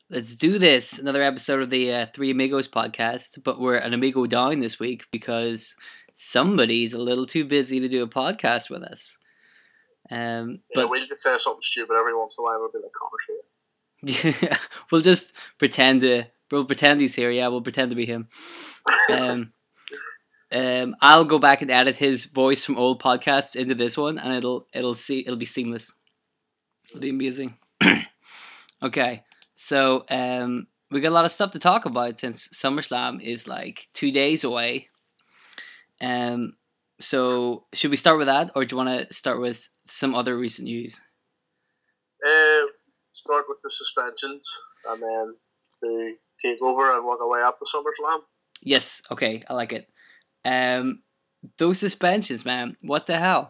Let's do this. Another episode of the Three Amigos podcast, but we're an amigo down this week because somebody's a little too busy to do a podcast with us. But we can say something stupid every once in a while. We'll be like, Connor yeah, we'll just pretend he's here. Yeah, we'll pretend to be him. I'll go back and edit his voice from old podcasts into this one, and it'll be seamless. It'll be amazing. Okay. So, we got a lot of stuff to talk about since SummerSlam is like 2 days away. So should we start with that, or do you want to start with some other recent news? Start with the suspensions, and then the takeover, and work our way up to SummerSlam. Yes, okay, I like it. Those suspensions, man, what the hell?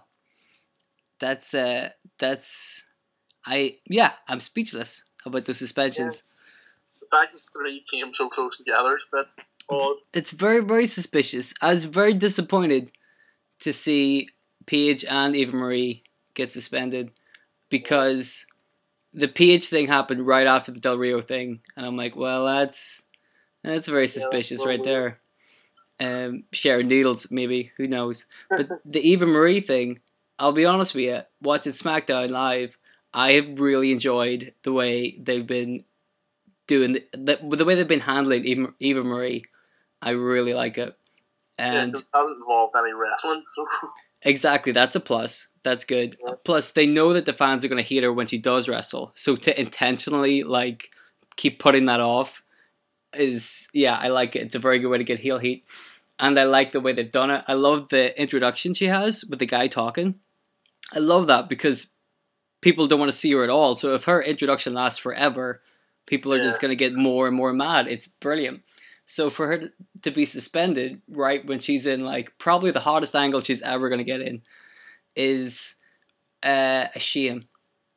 I'm speechless about those suspensions. Yeah. The fact that three came so close together is a bit odd. It's very, very suspicious. I was very disappointed to see Paige and Eva Marie get suspended because the Paige thing happened right after the Del Rio thing, and I'm like, well, that's very suspicious right there. Sharing needles, maybe, who knows? But the Eva Marie thing, I'll be honest with you, watching SmackDown live, I have really enjoyed the way they've been doing the way they've been handling Eva Marie. I really like it, and it doesn't involve any wrestling. So. Exactly, that's a plus. That's good. Yeah. Plus, they know that the fans are going to hate her when she does wrestle. So to intentionally keep putting that off is, yeah, I like it. It's a very good way to get heel heat, and I like the way they've done it. I love the introduction she has with the guy talking. I love that because people don't want to see her at all. So if her introduction lasts forever, people are just going to get more and more mad. It's brilliant. So for her to be suspended right when she's in probably the hottest angle she's ever going to get in is a shame.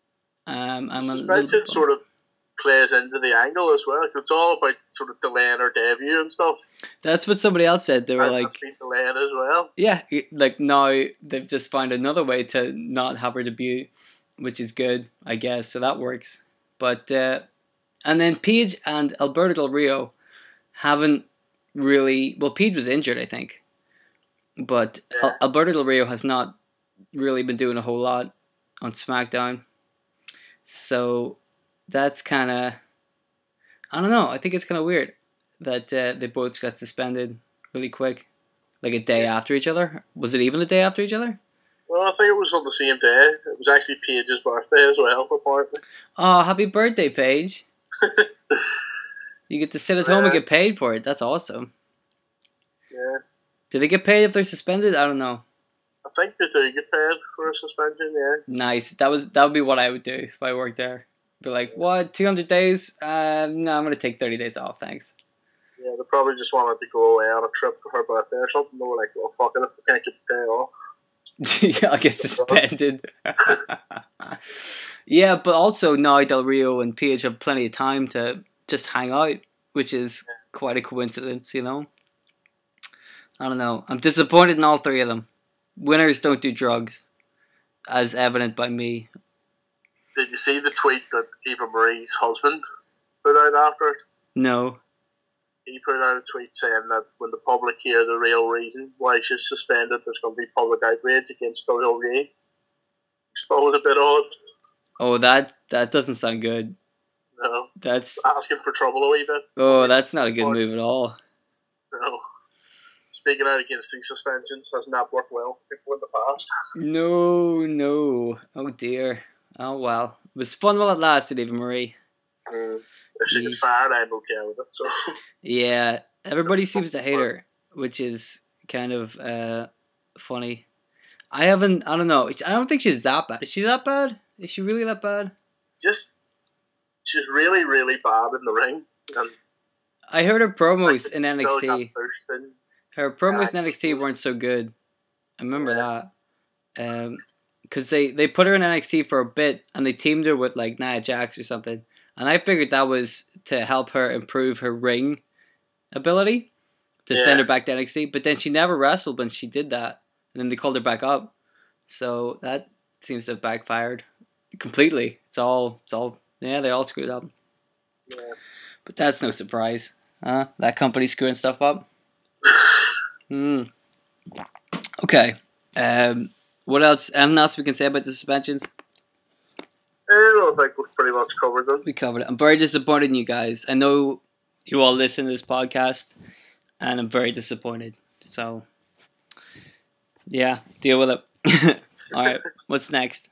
Suspension sort of plays into the angle as well. It's all about sort of delaying her debut and stuff. That's what somebody else said. They were delaying as well. Yeah, now they've just found another way to not have her debut, which is good, I guess. So that works. But and then Paige and Alberto Del Rio haven't really... Well, Paige was injured, I think. But Alberto Del Rio has not really been doing a whole lot on SmackDown. So that's kind of... I don't know. I think it's kind of weird that they both got suspended really quick. Like a day after each other. Was it even a day after each other? Well, I think it was on the same day. It was actually Paige's birthday as well, apparently. Oh, happy birthday, Paige. You get to sit at home and get paid for it. That's awesome. Yeah. Do they get paid if they're suspended? I don't know. I think they do get paid for a suspension, yeah. Nice. That would be what I would do if I worked there. Be like, what, 200 days? No, I'm going to take 30 days off, thanks. Yeah, they probably just wanted to go away on a trip for her birthday or something. They were like, well, fuck it, if we can't get the day off. Yeah, I'll get suspended. Yeah, but also now Del Rio and Paige have plenty of time to just hang out, which is quite a coincidence, you know? I don't know. I'm disappointed in all three of them. Winners don't do drugs, as evident by me. Did you see the tweet that Eva Marie's husband put out after it? No. He put out a tweet saying that when the public hear the real reason why she's suspended, there's going to be public outrage against WWE. Which I thought was a bit odd. Oh, that doesn't sound good. No. That's asking for trouble a wee bit. Oh, that's not a good move at all. No. Speaking out against these suspensions has not worked well for people in the past. No. Oh dear. Oh well. It was fun while it lasted, Eva Marie. If she gets fired, I'm okay with it. So. Yeah, everybody seems to hate her, which is kind of funny. I don't know. I don't think she's that bad. Is she that bad? Is she really that bad? She's really, really bad in the ring. And I heard her promos in NXT. Her promos in NXT weren't so good. I remember that. Because they put her in NXT for a bit, and they teamed her with Nia Jax or something. And I figured that was to help her improve her ring ability, to send her back to NXT. But then she never wrestled when she did that. And then they called her back up. So that seems to have backfired completely. It's all they all screwed up. Yeah. But that's no surprise. Huh? That company's screwing stuff up. Okay. What else? Anything else we can say about the suspensions? I think we've pretty much covered them. We covered it. I'm very disappointed in you guys. I know you all listen to this podcast, and I'm very disappointed. So, yeah, deal with it. All right, what's next?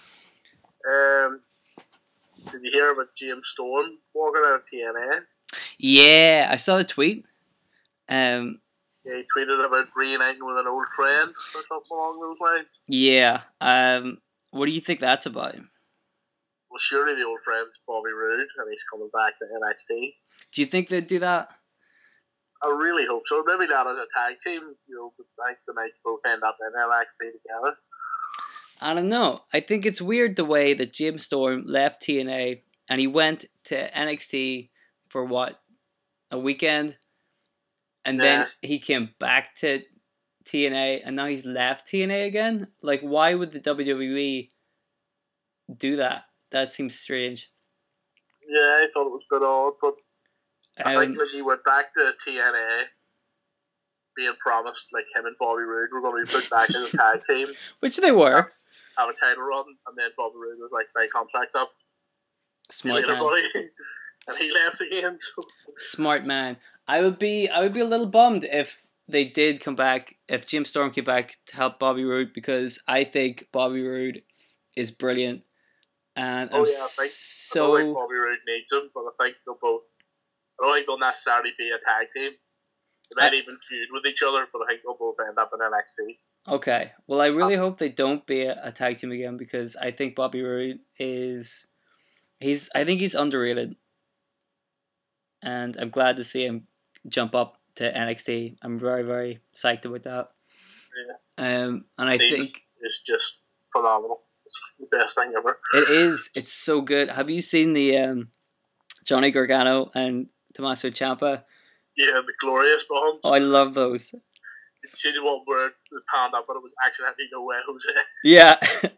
Did you hear about James Storm walking out of TNA? Yeah, I saw the tweet. Yeah, he tweeted about reuniting with an old friend or something along those lines. Yeah. What do you think that's about? Well, surely the old friend's Bobby Roode, and he's coming back to NXT. Do you think they'd do that? I really hope so. Maybe not as a tag team, but I think they might both end up in NXT together. I don't know. I think it's weird the way that Jim Storm left TNA and he went to NXT for what? A weekend? And then he came back to TNA and now he's left TNA again? Like, why would the WWE do that? That seems strange. Yeah, I thought it was a bit odd, but I think he went back to TNA being promised, like, him and Bobby Roode were going to be put back in a tag team. Which they were. Have a title run, and then Bobby Roode was like, my contract's up. Smart man. And he left again. Smart man. I would be a little bummed if they did come back, if Jim Storm came back to help Bobby Roode, because I think Bobby Roode is brilliant. And I don't think Bobby Roode needs him, but I think they'll both. I don't think they'll necessarily be a tag team. They might even feud with each other, but I think they'll both end up in NXT. Okay. Well, I really hope they don't be a tag team again, because I think Bobby Roode is... I think he's underrated. And I'm glad to see him jump up to NXT. I'm very, very psyched about that. Yeah. And I think... It's just phenomenal. It's the best thing ever. It is. It's so good. Have you seen the Johnny Gargano and Tommaso Ciampa? Yeah, the glorious bombs. Oh, I love those. You see the one where it was panned up, but it was accidentally No Way Jose. Yeah.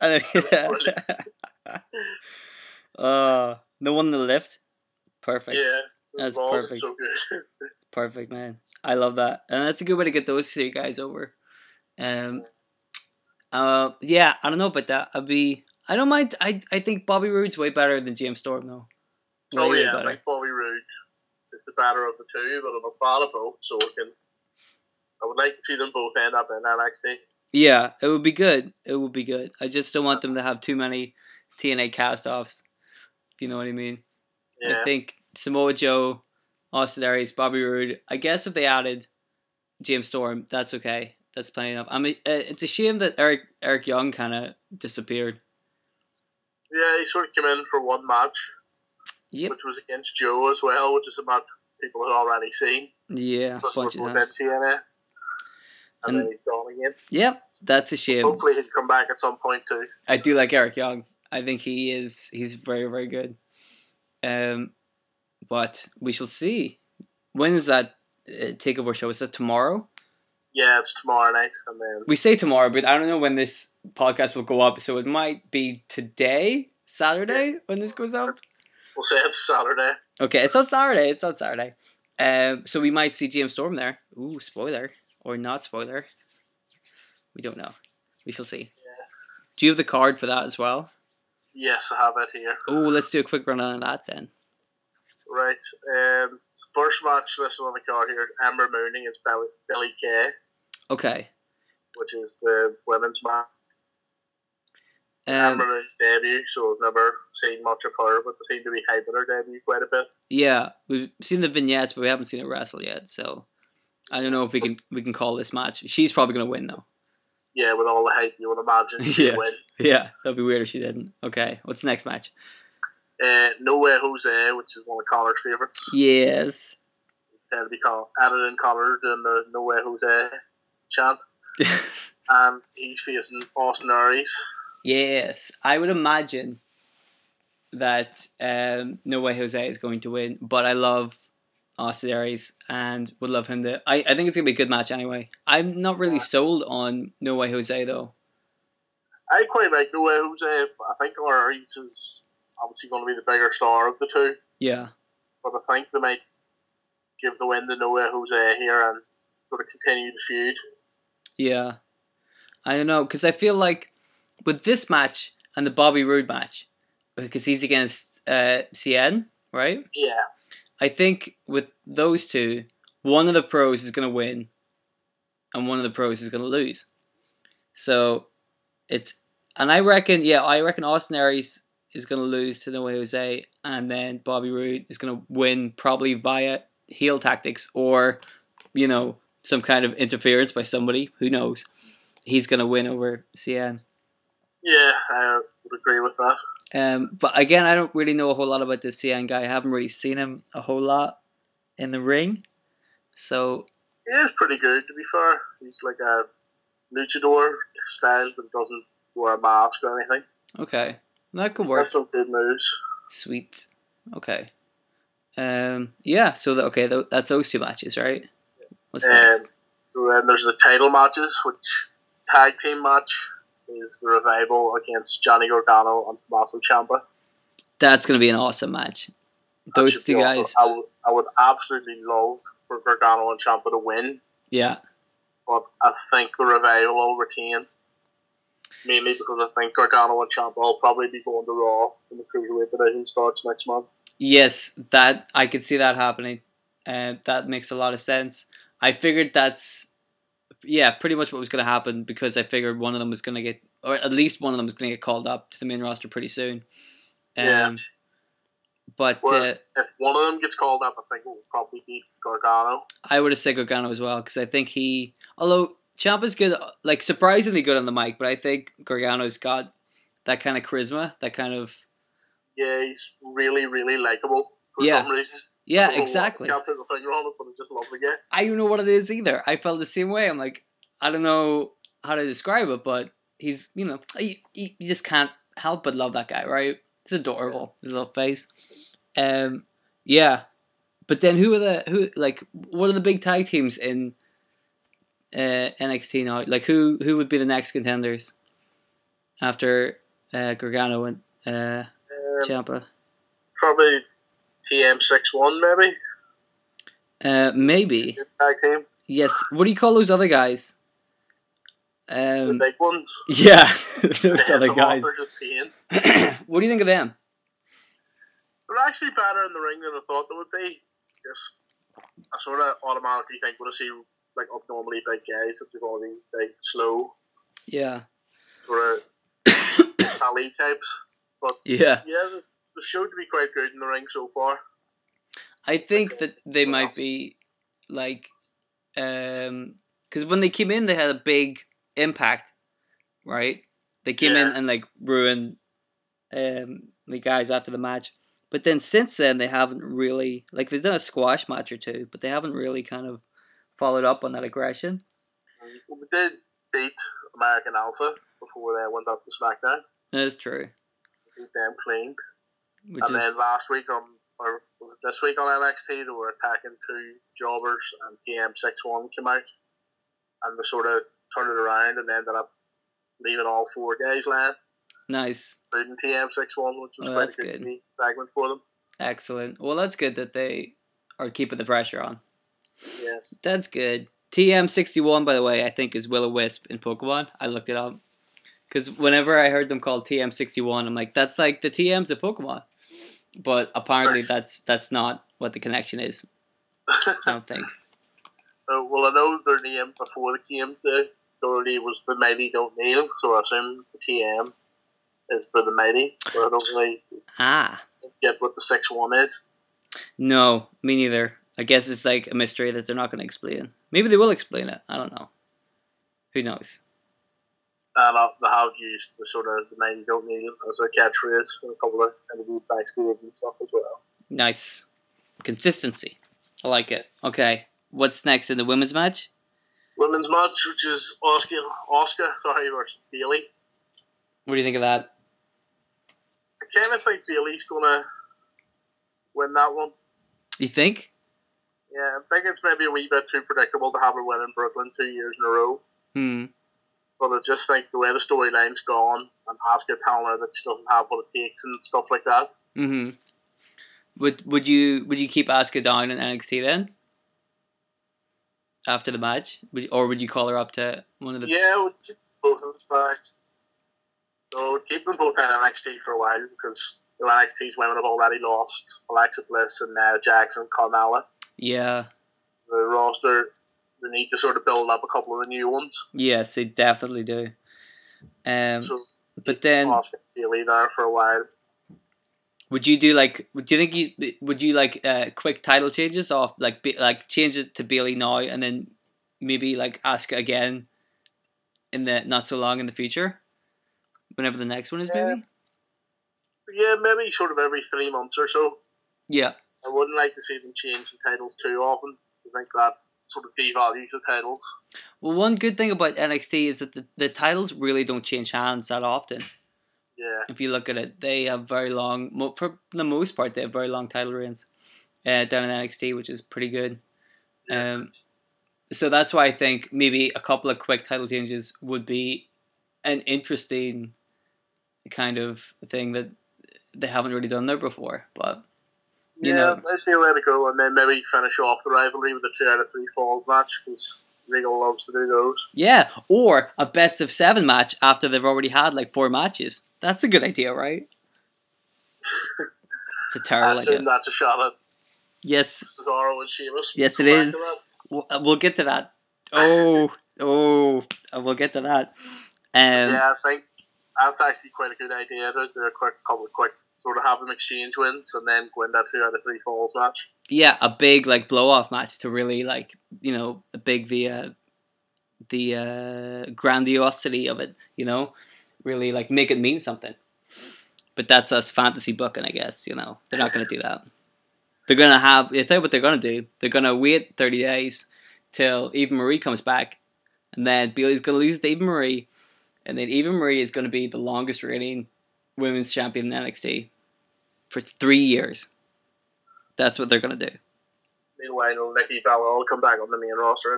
No one in the lift. Perfect. Yeah. That's perfect. So good. Perfect, man. I love that. And that's a good way to get those three guys over. Yeah, I don't know about that. I don't mind. I think Bobby Roode's way better than James Storm, though. Way better. I think Bobby Roode is the better of the two, but I'm a fan of both, so I would like to see them both end up in NXT. Yeah, it would be good. It would be good. I just don't want them to have too many TNA cast-offs, if you know what I mean. Yeah. I think Samoa Joe, Austin Aries, Bobby Roode, I guess if they added James Storm, that's okay. That's plenty enough. I mean, it's a shame that Eric Young kind of disappeared. Yeah, he sort of came in for one match, which was against Joe as well, which is a match people had already seen. Yeah, bunch of times. TNA. And then he's gone again. Yep, that's a shame. Hopefully he'll come back at some point too. I do like Eric Young. I think he's very, very good. But we shall see. When is that takeover show? Is that tomorrow? Yeah, it's tomorrow night. And then we say tomorrow, but I don't know when this podcast will go up, so it might be today, Saturday, when this goes up. We'll say it's Saturday. Okay, it's on Saturday. It's on Saturday. So we might see James Storm there. Ooh, spoiler. Or not spoiler. We don't know. We shall see. Yeah. Do you have the card for that as well? Yes, I have it here. Oh, let's do a quick run on that then. Right. First match listed on the card here, Ember Mooney is Billy Kay. Okay. Which is the women's match. Ember Mooney's debut, so I've never seen much of her, but they seem to be hyping her debut quite a bit. Yeah, we've seen the vignettes, but we haven't seen her wrestle yet, so I don't know if we can call this match. She's probably going to win, though. Yeah, with all the hype, you would imagine she'd win. Yeah, that'd be weird if she didn't. Okay, what's the next match? No Way Jose, which is one of Connor's favourites. Yes. To be added in Connor doing the No Way Jose chant. And he's facing Austin Aries. Yes, I would imagine that No Way Jose is going to win, but I love Austin Aries and would love him to. I think it's going to be a good match anyway. I'm not really sold on No Way Jose though. I quite like No Way Jose. I think Aries is obviously going to be the bigger star of the two. Yeah. but I think they might give the win to Noah Jose here and sort of continue the feud. Yeah. I don't know, because I feel like with this match and the Bobby Roode match, because he's against Cien, right? Yeah. I think with those two, one of the pros is going to win and one of the pros is going to lose. So I reckon Austin Aries is going to lose to Noah Jose, and then Bobby Roode is going to win probably via heel tactics or, some kind of interference by somebody. Who knows? He's going to win over Cien. Yeah, I would agree with that. But again, I don't really know a whole lot about this Cien guy. I haven't really seen him a whole lot in the ring. So he is pretty good, to be fair. He's like a luchador style, but doesn't wear a mask or anything. Okay, that could work. That's some good moves. Sweet. Okay. Yeah. So that's those two matches, right? What's next? So then there's the title matches, which tag team match is the Revival against Johnny Gargano and Tommaso Ciampa. That's going to be an awesome match. Those two guys. I would absolutely love for Gargano and Ciampa to win. Yeah. But I think the Revival will retain. Mainly because I think Gargano and Ciampa will probably be going to Raw when the Cruiserweight division starts next month. Yes, that I could see that happening. That makes a lot of sense. I figured that's pretty much what was going to happen, because I figured one of them was going to get, or at least one of them was going to get called up to the main roster pretty soon. But if one of them gets called up, I think it will probably be Gargano. I would have said Gargano as well, because I think although Ciampa's good, like surprisingly good on the mic, but I think Gargano's got that kind of charisma, that kind of... Yeah, he's really, really likable for some reason. Yeah, exactly. I can't put my finger on it, but I just love the guy. I don't know what it is either. I felt the same way. I'm like, I don't know how to describe it, but he's, you just can't help but love that guy, right? It's adorable, his little face. Yeah. But then what are the big tag teams in NXT now? Like, who would be the next contenders after Gargano and Ciampa? Probably TM61, maybe. Maybe. Tag team. Yes. What do you call those other guys? The big ones. Yeah, those other guys. What do you think of them? They're actually better in the ring than I thought they would be. Just, I sort of automatically think when I see like abnormally big guys that they're going to be like slow. Yeah. Or Ali types. But yeah, they showed to be quite good in the ring so far. I think that they might be like, because when they came in, they had a big impact, right? They came in and like ruined the guys after the match. But then since then, they haven't really, like, they've done a squash match or two, but they haven't really kind of followed up on that aggression. Well, we did beat American Alpha before they went up to SmackDown. That's true. We beat them clean. Then last week or was it this week on NXT, they were attacking two jobbers, and TM61 came out, and they sort of turned it around and ended up leaving all four guys left. Nice. Including TM61, which was quite a good segment for them. Excellent. Well, that's good that they are keeping the pressure on. Yes. That's good. TM61, by the way, I think is Will-O-Wisp in Pokemon. I looked it up. Because whenever I heard them called TM61, I'm like, that's like the TMs of Pokemon. But apparently that's not what the connection is. I don't think. Well, I know their name before they came to Doherty was the Mighty Don't Kneel, so I assume the TM is for the Mighty. But I don't really get what the 6-1 is. No, me neither. I guess it's like a mystery that they're not going to explain. Maybe they will explain it. I don't know. Who knows? And they have used the sort of the Mighty Don't Kneel as a catchphrase in a couple of interviews backstage and stuff as well. Nice. Consistency. I like it. Okay. What's next in the women's match? Women's match, which is Oscar versus Bayley. What do you think of that? I kind of think Bayley's going to win that one. You think? Yeah, I think it's maybe a wee bit too predictable to have her win in Brooklyn 2 years in a row. But I just think the way the storyline's gone and Asuka telling her that she doesn't have what it takes and stuff like that. Would you keep Asuka down in NXT then? After the match, or would you call her up to one of the? Yeah, we'd keep both of us back. So we'd keep them both in NXT for a while because the NXT's women have already lost Alexa Bliss and Jax and Carmella. Yeah. The roster, they need to sort of build up a couple of the new ones. Yes, they definitely do. So but then Asuka Bayley there for a while. Would you do like? Would you think would you like quick title changes off like change it to Bayley now and then maybe like Asuka again in the not so long in the future, whenever the next one is maybe. Yeah, maybe sort of every 3 months or so. Yeah. I wouldn't like to see them change the titles too often. I think that sort of devalues the titles. Well, one good thing about NXT is that the titles really don't change hands that often. Yeah. If you look at it, they have very long, for the most part, they have very long title reigns down in NXT, which is pretty good. Yeah. So that's why I think maybe a couple of quick title changes would be an interesting kind of thing that they haven't really done there before. But you know, I feel let it go and then maybe finish off the rivalry with a 2 out of 3 falls match because Regal loves to do those. Yeah, or a best of 7 match after they've already had like 4 matches. That's a good idea, right? It's a terrible idea. That's a shot at Cesaro and Sheamus. Yes, it is. We'll get to that. We'll get to that. Yeah, I think that's actually quite a good idea. Do a couple of quick sort of have them exchange wins and then go in that 2 out of 3 falls match. Yeah, a big like blow off match to really like a big the grandiosity of it. Really like make it mean something. But that's us fantasy booking, I guess. They're not going to do that. They're going to have. I tell you what they're going to do. They're going to wait 30 days till Eva Marie comes back, and then Bayley's going to lose to Eva Marie, and then Eva Marie is going to be the longest reigning women's champion in NXT for 3 years. That's what they're going to do. Meanwhile, Nikki Bella will come back on the main roster.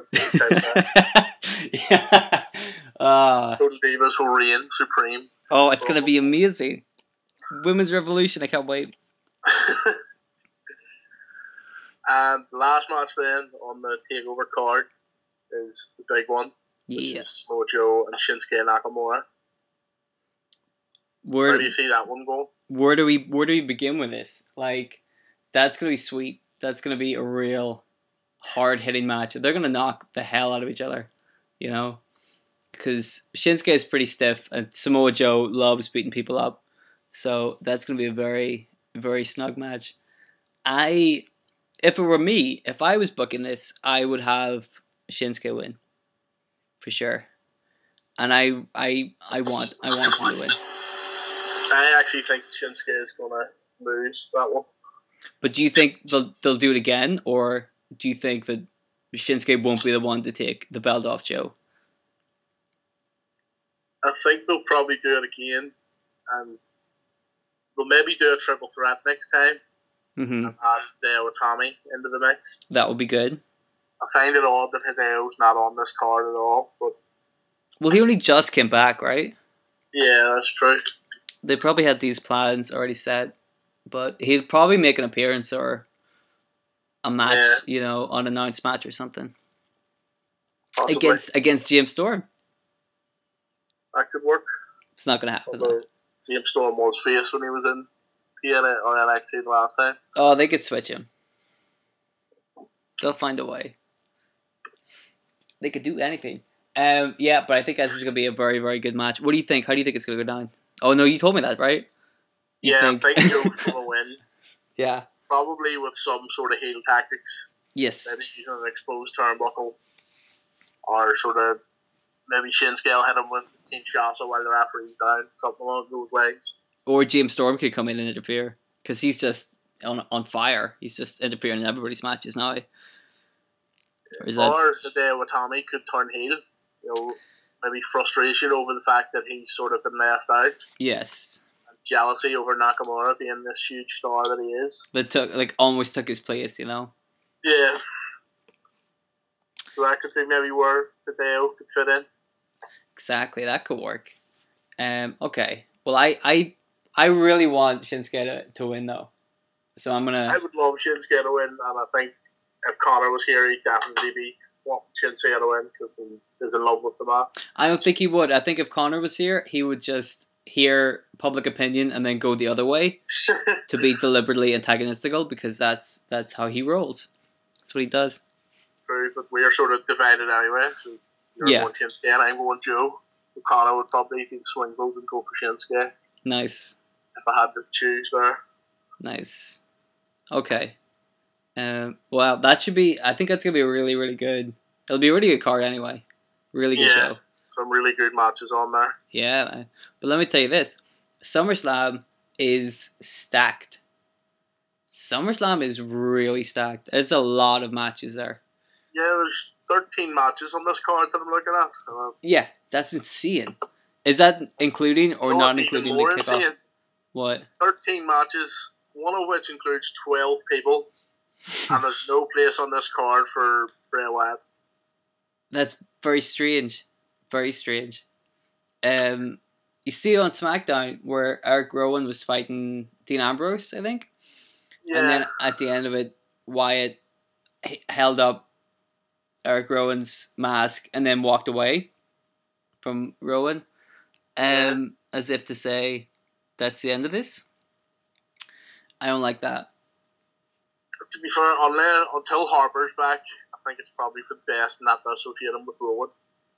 Yeah. Total Divas will reign supreme. Oh, it's going to be amazing. Women's Revolution, I can't wait. And the last match then on the TakeOver card is the big one. Yeah. Samoa Joe and Shinsuke Nakamura. Where do you see that one go? Where do we begin with this? Like, that's going to be sweet. That's going to be a real hard-hitting match. They're going to knock the hell out of each other, because Shinsuke is pretty stiff and Samoa Joe loves beating people up. So that's going to be a very, very snug match. If it were me, if I was booking this, I would have Shinsuke win. For sure. And I want him to win. I actually think Shinsuke is going to lose that one. But do you think they'll do it again, or do you think that Shinsuke won't be the one to take the belt off Joe? I think they'll probably do it again, and they'll maybe do a triple threat next time, and add Hideo Itami into the mix. That would be good. I find it odd that Hideo's not on this card at all, but well, he only just came back, right? Yeah, that's true. They probably had these plans already set. But he'll probably make an appearance or a match, unannounced match or something. Possibly. Against James Storm. That could work. It's not going to happen. James Storm was face when he was in PNA or NXT the last time. Oh, they could switch him. They'll find a way. They could do anything. Yeah, but I think this is going to be a very, very good match. What do you think? How do you think it's going to go down? Oh, no, you told me that, right? I think Joe's going to win. Yeah. Probably with some sort of heel tactics. Yes. Maybe using an exposed turnbuckle. Or sort of, maybe Shinsuke will hit him with Kinshasa while the referee's down. Something along those lines. Or James Storm could come in and interfere. Because he's just on fire. He's just interfering in everybody's matches now. Or Hideo Itami could turn heel. Maybe frustration over the fact that he's sort of been left out. Yes. Jealousy over Nakamura being this huge star that he is. That almost took his place, Yeah. So that could be maybe where Hideo could fit in. Exactly, that could work. Okay. Well, I really want Shinsuke to win though. So I'm gonna. I would love Shinsuke to win, and I think if Connor was here, he'd definitely be wanting Shinsuke to win because he is in love with the match. I don't think he would. I think if Connor was here, he would just hear public opinion and then go the other way to be deliberately antagonistical because that's how he rolls. That's what he does. True, but we are sort of divided anyway. So you're going Shinsuke and I'm going Joe. So Connor would probably be the swing vote and go for Shinsuke. Nice. If I had to choose there. Nice. Okay. Well, that should be. I think that's gonna be really, really good. It'll be a really good card anyway. Really good show. Some really good matches on there. Yeah, man. But let me tell you this: SummerSlam is stacked. SummerSlam is really stacked. There's a lot of matches there. Yeah, there's 13 matches on this card that I'm looking at. Yeah, that's insane. Is that including or not including the kickoff? Insane. What? 13 matches, one of which includes 12 people, and there's no place on this card for Bray Wyatt. That's very strange. Very strange. You see on SmackDown where Eric Rowan was fighting Dean Ambrose, I think? Yeah. And then at the end of it, Wyatt held up Eric Rowan's mask and then walked away from Rowan. As if to say, that's the end of this. I don't like that. To be fair, until Harper's back, I think it's probably for the best not to associate him with Rowan.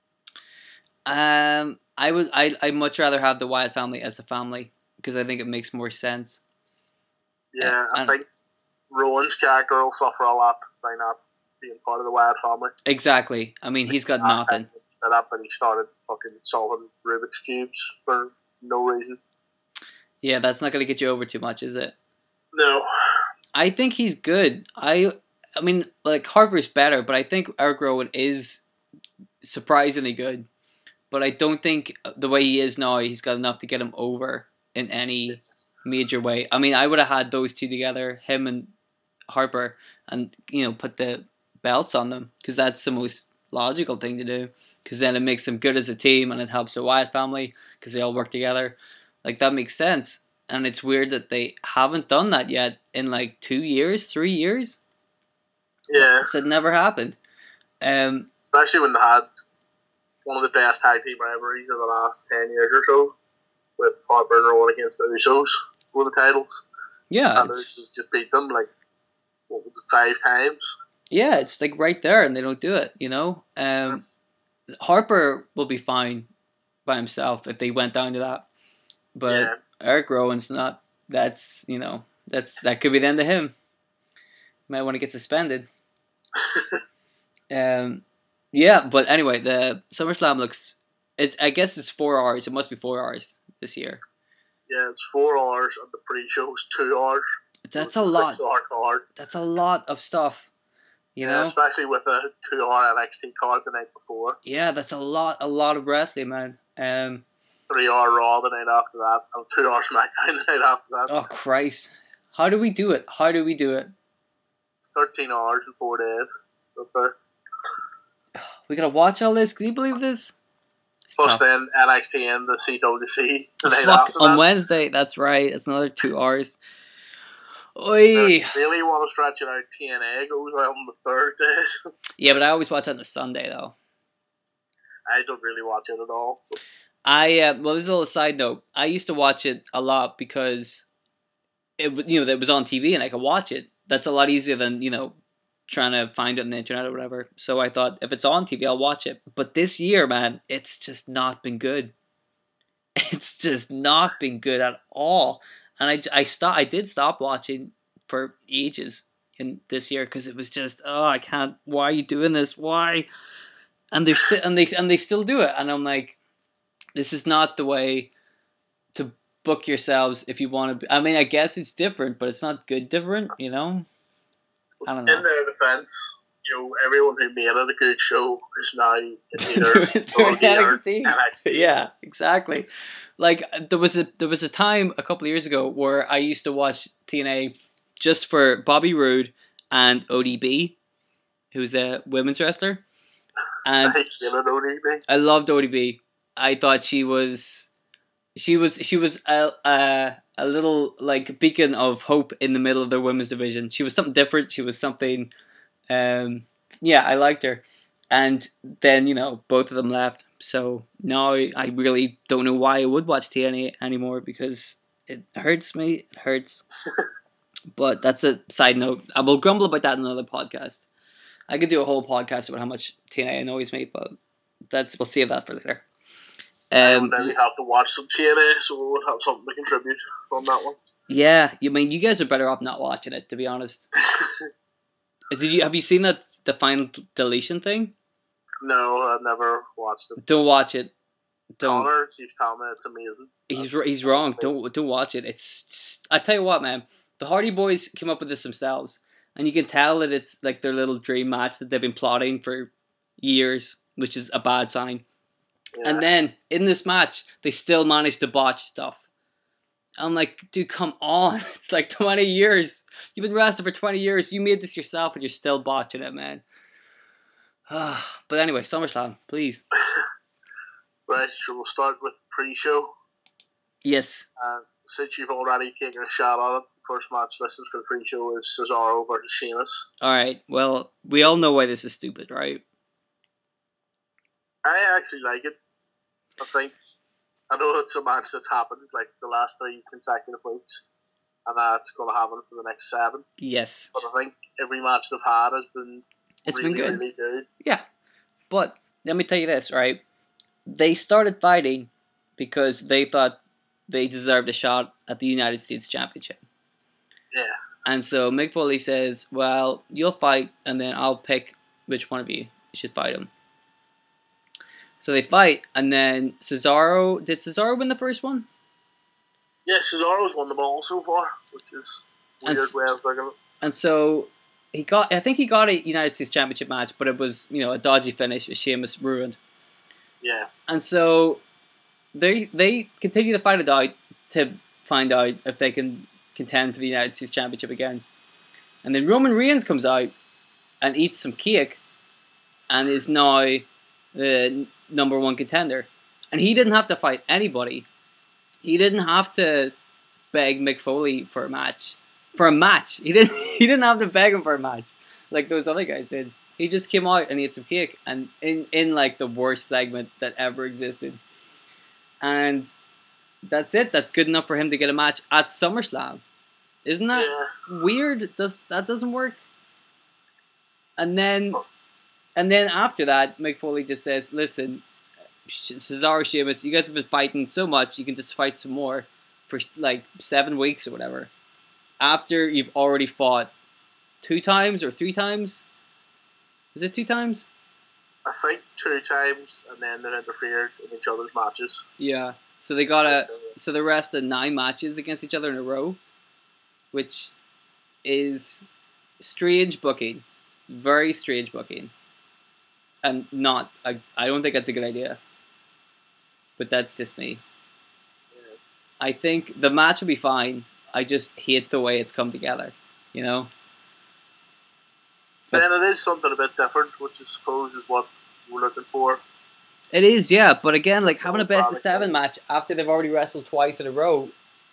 I'd much rather have the Wyatt family as a family because I think it makes more sense. Yeah, I think Rowan's character will suffer a lot by not being part of the Wyatt family. Exactly. I mean, he's got nothing. And he started fucking solving Rubik's cubes for no reason. Yeah, that's not going to get you over too much, is it? No. I think he's good. I mean, like, Harper's better, but I think Eric Rowan is surprisingly good. But I don't think the way he is now, he's got enough to get him over in any major way. I mean, I would have had those two together, him and Harper, and, put the belts on them, because that's the most logical thing to do, because then it makes them good as a team, and it helps the Wyatt family, because they all work together. Like, that makes sense. And it's weird that they haven't done that yet in, 2 years, 3 years. Yeah. So it never happened. Especially when they had one of the best tag team rivalries of the last 10 years or so, with Harper and Rowan against the Usos for the titles. Yeah. And the Usos just beat them, 5 times. Yeah, it's right there, and they don't do it, Harper will be fine by himself if they went down to that. But Eric Rowan's not. That could be the end of him. Might want to get suspended. Yeah, but anyway, the SummerSlam I guess it's 4 hours. It must be 4 hours this year. Yeah, it's 4 hours, and the pre-show's 2 hours. That's a lot. 6-hour card. That's a lot of stuff. You know? Especially with a 2-hour NXT card the night before. Yeah, that's a lot of wrestling, man. 3-hour Raw the night after that, and 2 hours SmackDown the night after that. Oh, Christ. How do we do it? 13 hours and 4 days. Okay. We gotta watch all this. Can you believe this? Plus then NXT and the CWC the night after that. On Wednesday, that's right. It's another 2 hours. Oi. Really want to stretch it out. TNA goes out on the Thursdays. Yeah, but I always watch it on the Sunday, though. I don't really watch it at all. Well, this is a little side note. I used to watch it a lot because it was on TV and I could watch it. That's a lot easier than, trying to find it on the internet or whatever. So I thought, if it's on TV, I'll watch it. But this year, man, it's just not been good. It's just not been good at all. And I did stop watching for ages in this year because it was just, I can't. Why are you doing this? Why? And they still do it. And I'm like, this is not the way to book yourselves if you want to. I mean, I guess it's different, but it's not good different. I don't know. In their defense, everyone who made it a good show is now in either NXT. Yeah, exactly. Like there was a time a couple of years ago where I used to watch TNA just for Bobby Roode and ODB, who's a women's wrestler. And I loved ODB. I thought she was a a little like beacon of hope in the middle of their women's division. She was something different. She was something. Yeah, I liked her. And then, both of them left. So now I really don't know why I would watch TNA anymore because it hurts me. It hurts. But that's a side note. I will grumble about that in another podcast. I could do a whole podcast about how much TNA annoys me, but we'll save that for later. Then we have to watch some TNA, so we'll have something to contribute on that one. Yeah, you guys are better off not watching it, to be honest. Have you seen the final deletion thing? No, I've never watched it. Don't watch it. Don't. Connor keeps telling me it's amazing. He's wrong. Don't watch it. It's just, I tell you what, man. The Hardy Boys came up with this themselves, and you can tell that it's like their little dream match that they've been plotting for years, which is a bad sign. Yeah. And then in this match, they still managed to botch stuff. I'm like, dude, come on. It's like 20 years. You've been wrestling for 20 years. You made this yourself, and you're still botching it, man. But anyway, SummerSlam, please. Right, so we'll start with pre-show. Yes. Since you've already taken a shot at it, the first match listed for the pre-show is Cesaro versus Sheamus. Alright, well, we all know why this is stupid, right? I actually like it. I know it's a match that's happened like the last 3 consecutive weeks, and that's going to happen for the next 7. Yes. But I think every match they've had has been been good. Really good. Yeah. But let me tell you this, right? They started fighting because they thought they deserved a shot at the United States Championship. Yeah. And so Mick Foley says, well, you'll fight, and then I'll pick which one of you should fight him. So they fight, and then did Cesaro win the first one? Yeah, Cesaro's won them all so far, which is weird way of looking at it. And so I think he got a United States Championship match, but it was, a dodgy finish with Sheamus ruined. Yeah. And so they continue to fight it out to find out if they can contend for the United States Championship again. And then Roman Reigns comes out and eats some cake and is now the number 1 contender. And he didn't have to fight anybody. He didn't have to beg Mick Foley for a match. He didn't have to beg him for a match like those other guys did. He just came out and ate some cake, and in like the worst segment that ever existed. And that's it. That's good enough for him to get a match at SummerSlam. Isn't that weird? That doesn't work? And then after that, Mick Foley just says, listen, Cesaro, Sheamus, you guys have been fighting so much, you can just fight some more for like 7 weeks or whatever. After you've already fought 2 times or 3 times? Is it 2 times? I think 2 times, and then they interfered in each other's matches. Yeah. So they so the rest of 9 matches against each other in a row, which is strange booking. Very strange booking. And I don't think that's a good idea. But that's just me. Yeah. I think the match will be fine. I just hate the way it's come together, Then it is something a bit different, which I suppose is what we're looking for. It is, yeah. But again, like having a best of 7 match after they've already wrestled twice in a row.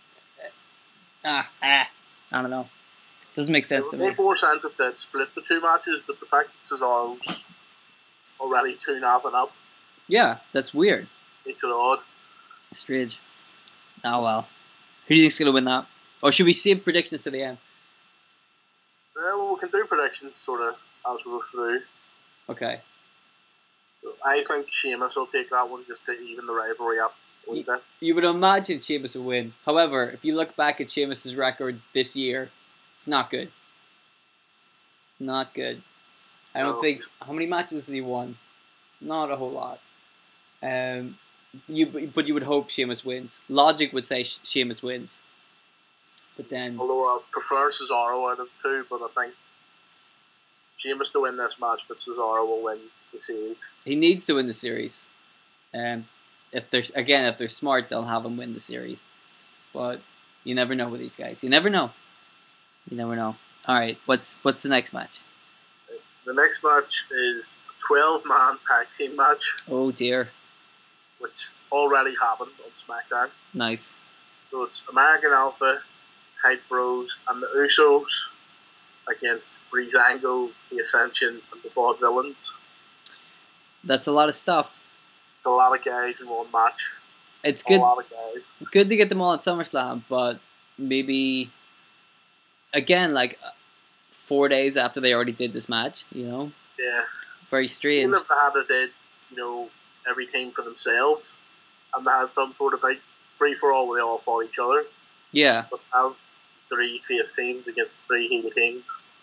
I don't know. Doesn't make sense to me. It would make more sense if they'd split the 2 matches, but the fact that Cesaro's already 2-0 and up. Yeah, that's weird. Makes it odd. Strange. Oh well. Who do you think's going to win that? Or should we save predictions to the end? Well, we can do predictions sort of as we go through. Okay. So I think Sheamus will take that one just to even the rivalry up a little bit. You would imagine Sheamus will win. However, if you look back at Sheamus' record this year, it's not good. Not good. I don't think... How many matches has he won? Not a whole lot. But you would hope Sheamus wins. Logic would say Sheamus wins. But then... Although I prefer Cesaro out of 2, but I think Sheamus to win this match, but Cesaro will win the series. He needs to win the series. If they're smart, they'll have him win the series. But you never know with these guys. You never know. Alright, what's the next match? The next match is a 12-man tag team match. Oh dear. Which already happened on SmackDown. Nice. So it's American Alpha, Hype Bros, and the Usos against Breezango, the Ascension, and the Vaudevillains. That's a lot of stuff. It's a lot of guys in one match. It's good. A lot of guys. Good to get them all at SummerSlam, but maybe again, like 4 days after they already did this match, Yeah. Very strange. Even if they had did, every team for themselves, and they had some sort of big free-for-all where they all fought each other. Yeah. But have 3 face teams against 3 heel teams.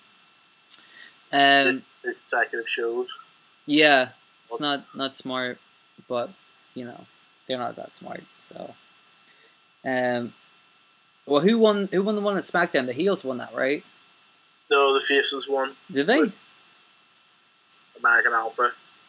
Just 2 consecutive shows. Yeah. It's not smart, but, they're not that smart, so. Well, who won the one at SmackDown? The heels won that, right? No, the faces won. Did they? American Alpha.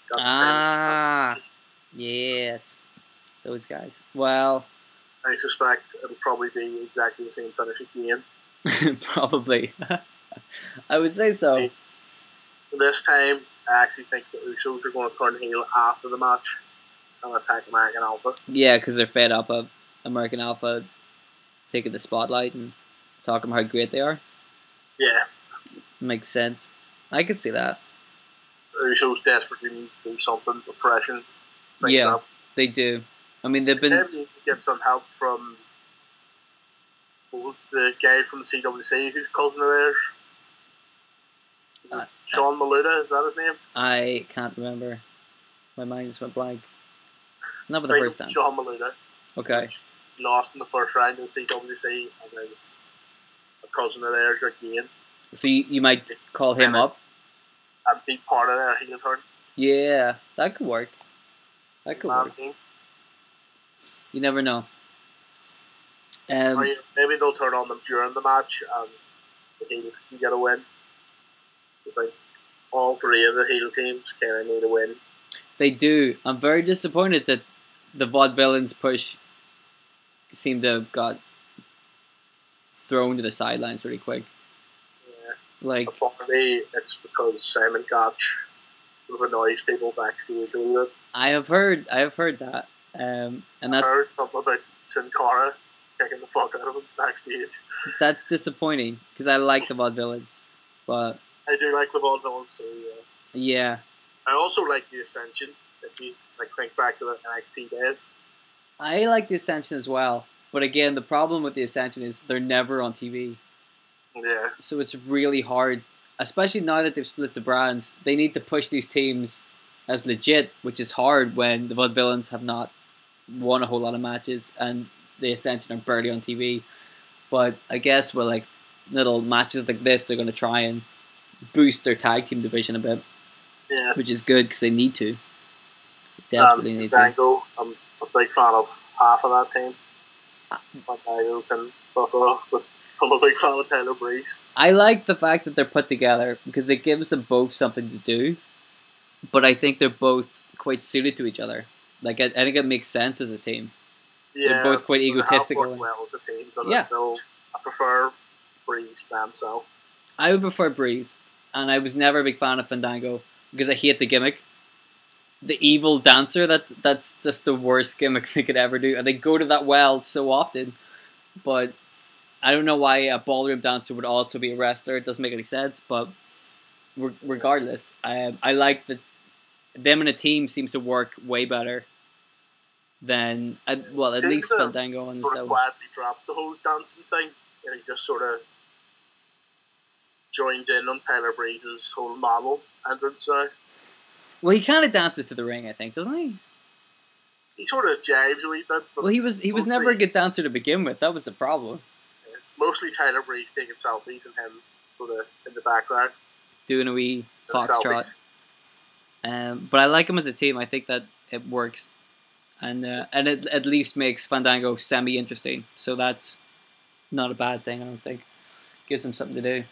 Yes. Those guys. Well, I suspect it'll probably be exactly the same finish again. Probably. I would say so. This time, I actually think the Usos are going to turn heel after the match and attack American Alpha. Yeah, because they're fed up of American Alpha taking the spotlight and talking about how great they are. Yeah. Makes sense. I could see that. The Usos desperately need to do something to freshen things up. They do. I mean, they've been... They need to get some help from the guy from the CWC who's cousin of theirs. Sean Maluda, is that his name? I can't remember. My mind just went blank. Not for the first time. Sean Maluda. Okay. Lost in the first round in the CWC, and is a cousin of theirs again. So you might call him up? And be part of their heel turn. Yeah, that could work. That could work. You never know. Maybe they'll turn on them during the match and the heel can get a win. I think all 3 of the heel teams kind of need a win. They do. I'm very disappointed that the Vaudevillains push seemed to have got thrown to the sidelines really quick. Yeah. Like, apparently it's because Simon Gotch annoys people backstage a little bit. I have heard that. And that's... I heard something about Sin Cara kicking the fuck out of him backstage. That's disappointing, because I like the Vaudevillains. But I do like the Vaudevillains too, yeah. I also like the Ascension, if you think back to the NXT days. I like the Ascension as well. But again, the problem with the Ascension is they're never on TV. Yeah. So it's really hard, especially now that they've split the brands. They need to push these teams as legit, which is hard when the Vaudevillains have not won a whole lot of matches and the Ascension are barely on TV. But I guess with like little matches like this, they're going to try and boost their tag team division a bit. Yeah. Which is good because they need to. Desperately need to. I'm a big fan of half of that team. Fandango can fuck off, but I'm a big fan of Tyler Breeze. I like the fact that they're put together because it gives them both something to do. But I think they're both quite suited to each other. Like I think it makes sense as a team. Yeah, they're both quite egotistical. They have worked well as a team, but yeah. I prefer Breeze by himself. I would prefer Breeze, and I was never a big fan of Fandango because I hate the gimmick. The evil dancer, that's just the worst gimmick they could ever do, and they go to that well so often. But I don't know why a ballroom dancer would also be a wrestler. It doesn't make any sense. But regardless, I like that them in a team seems to work way better than at least Fandango on the sort of quietly dropped the whole dancing thing, and he just sort of joins in on Tyler Breeze's whole model entrance now. Well, he kind of dances to the ring, I think, doesn't he? He sort of jibes a wee bit. Well, he was never a good dancer to begin with. That was the problem. It's mostly Tyler Breeze taking selfies and him sort of in the background doing a wee foxtrot. But I like him as a team. I think that it works, and it at least makes Fandango semi-interesting. So that's not a bad thing. I don't think gives them something to do.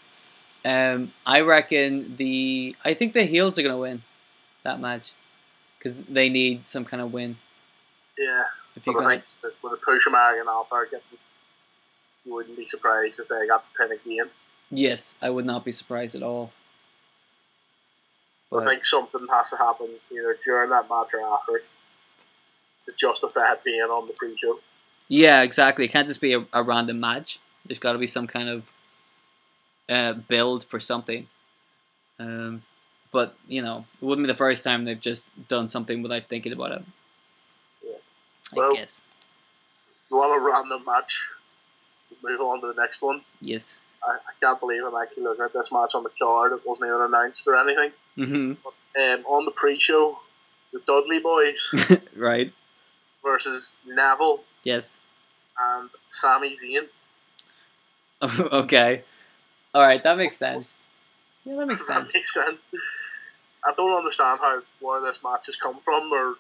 I reckon I think the heels are gonna win that match because they need some kind of win. Yeah, but I think that with a push American Alpha, you wouldn't be surprised if they got the pin again. Yes, I would not be surprised at all. But I think something has to happen either during that match or after to justify it being on the pre-show. Yeah, exactly. It can't just be a random match. There's got to be some kind of build for something. But you know, it wouldn't be the first time they've just done something without thinking about it. Yeah. Well, I guess. You want a random match? Move on to the next one. Yes. I can't believe I'm actually looking at this match on the card. It wasn't even announced or anything. Mm-hmm. But, on the pre-show, the Dudley Boys right. versus Neville. Yes. And Sami Zayn. Okay. All right, that makes sense. Yeah, that makes sense. That makes sense. I don't understand where this match has come from, or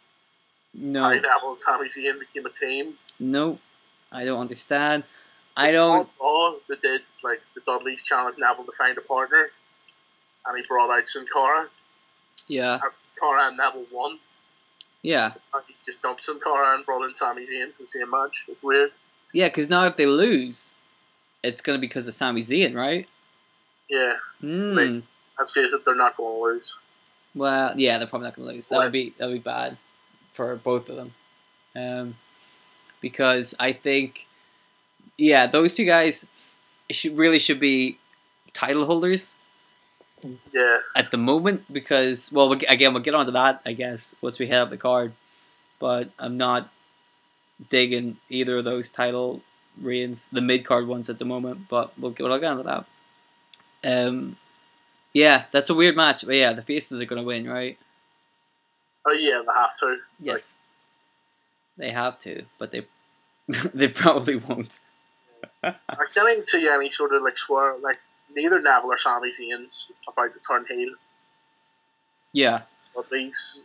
how Neville and Sami Zayn became a team. No, I don't understand. I don't. They did, like, the Dudleys challenged Neville to find a partner, and he brought out Sin Cara. Yeah. And Cara and Neville won. Yeah. And he's just dumped Sin Cara and brought in Sami Zayn for the same match. It's weird. Yeah, because now if they lose, it's going to be because of Sami Zayn, right? Yeah. Like, let's face it, they're not going to lose. Well, yeah, they're probably not going to lose. That would be bad for both of them. Because I think, yeah, those two guys should be title holders. Yeah. At the moment, because we'll get onto that, I guess, once we have the card. But I'm not digging either of those title reigns, the mid card ones at the moment. But we'll get onto that. Yeah, that's a weird match. But yeah, the faces are going to win, right? Oh yeah, they have to. Yes, they have to, but they probably won't. I can't even see any sort of like swear, like neither Neville or Sami Zayn's about to turn heel. Yeah. At least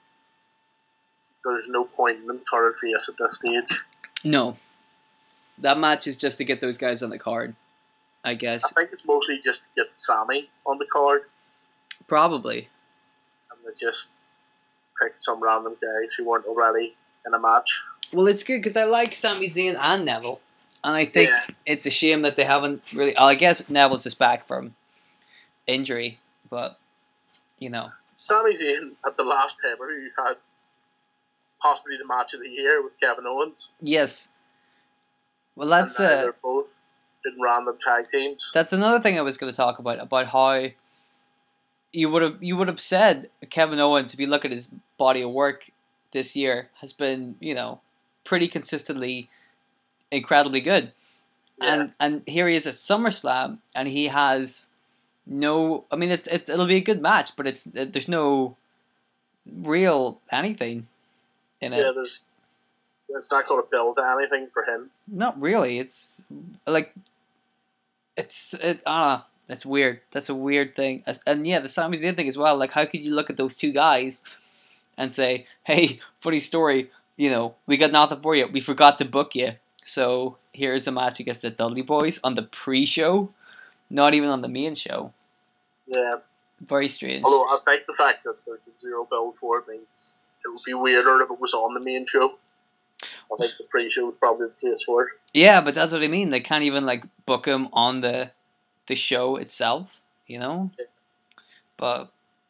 there's no point in them turning face at this stage. No. That match is just to get those guys on the card, I guess. I think it's mostly just to get Sami on the card. Probably. And they just picked some random guys who weren't already in a match. Well, it's good because I like Sami Zayn and Neville. And I think it's a shame that they haven't really... I guess Neville's just back from injury, but, you know. Sami Zayn at the last pay-per-view had possibly the match of the year with Kevin Owens. Yes. Well, that's... they're both in random tag teams. That's another thing I was going to talk about how you would have said Kevin Owens, if you look at his body of work this year, has been, you know, pretty consistently incredibly good. Yeah. And here he is at SummerSlam, and he has no... I mean, it'll be a good match, but there's no real anything in it. Yeah, it's not going to build anything for him. Not really. It's like... It's weird. That's a weird thing. And yeah, the Sami Zayn thing as well. Like, how could you look at those two guys and say, hey, funny story, you know, we got nothing for you. We forgot to book you. So here's a match against the Dudley Boys on the pre-show, not even on the main show. Yeah. Very strange. Although I think the fact that there's zero build for it means it would be weirder if it was on the main show. I think the pre-show would probably be the place for it. Yeah, but that's what I mean. They can't even like book him on the show itself, you know? Yeah. But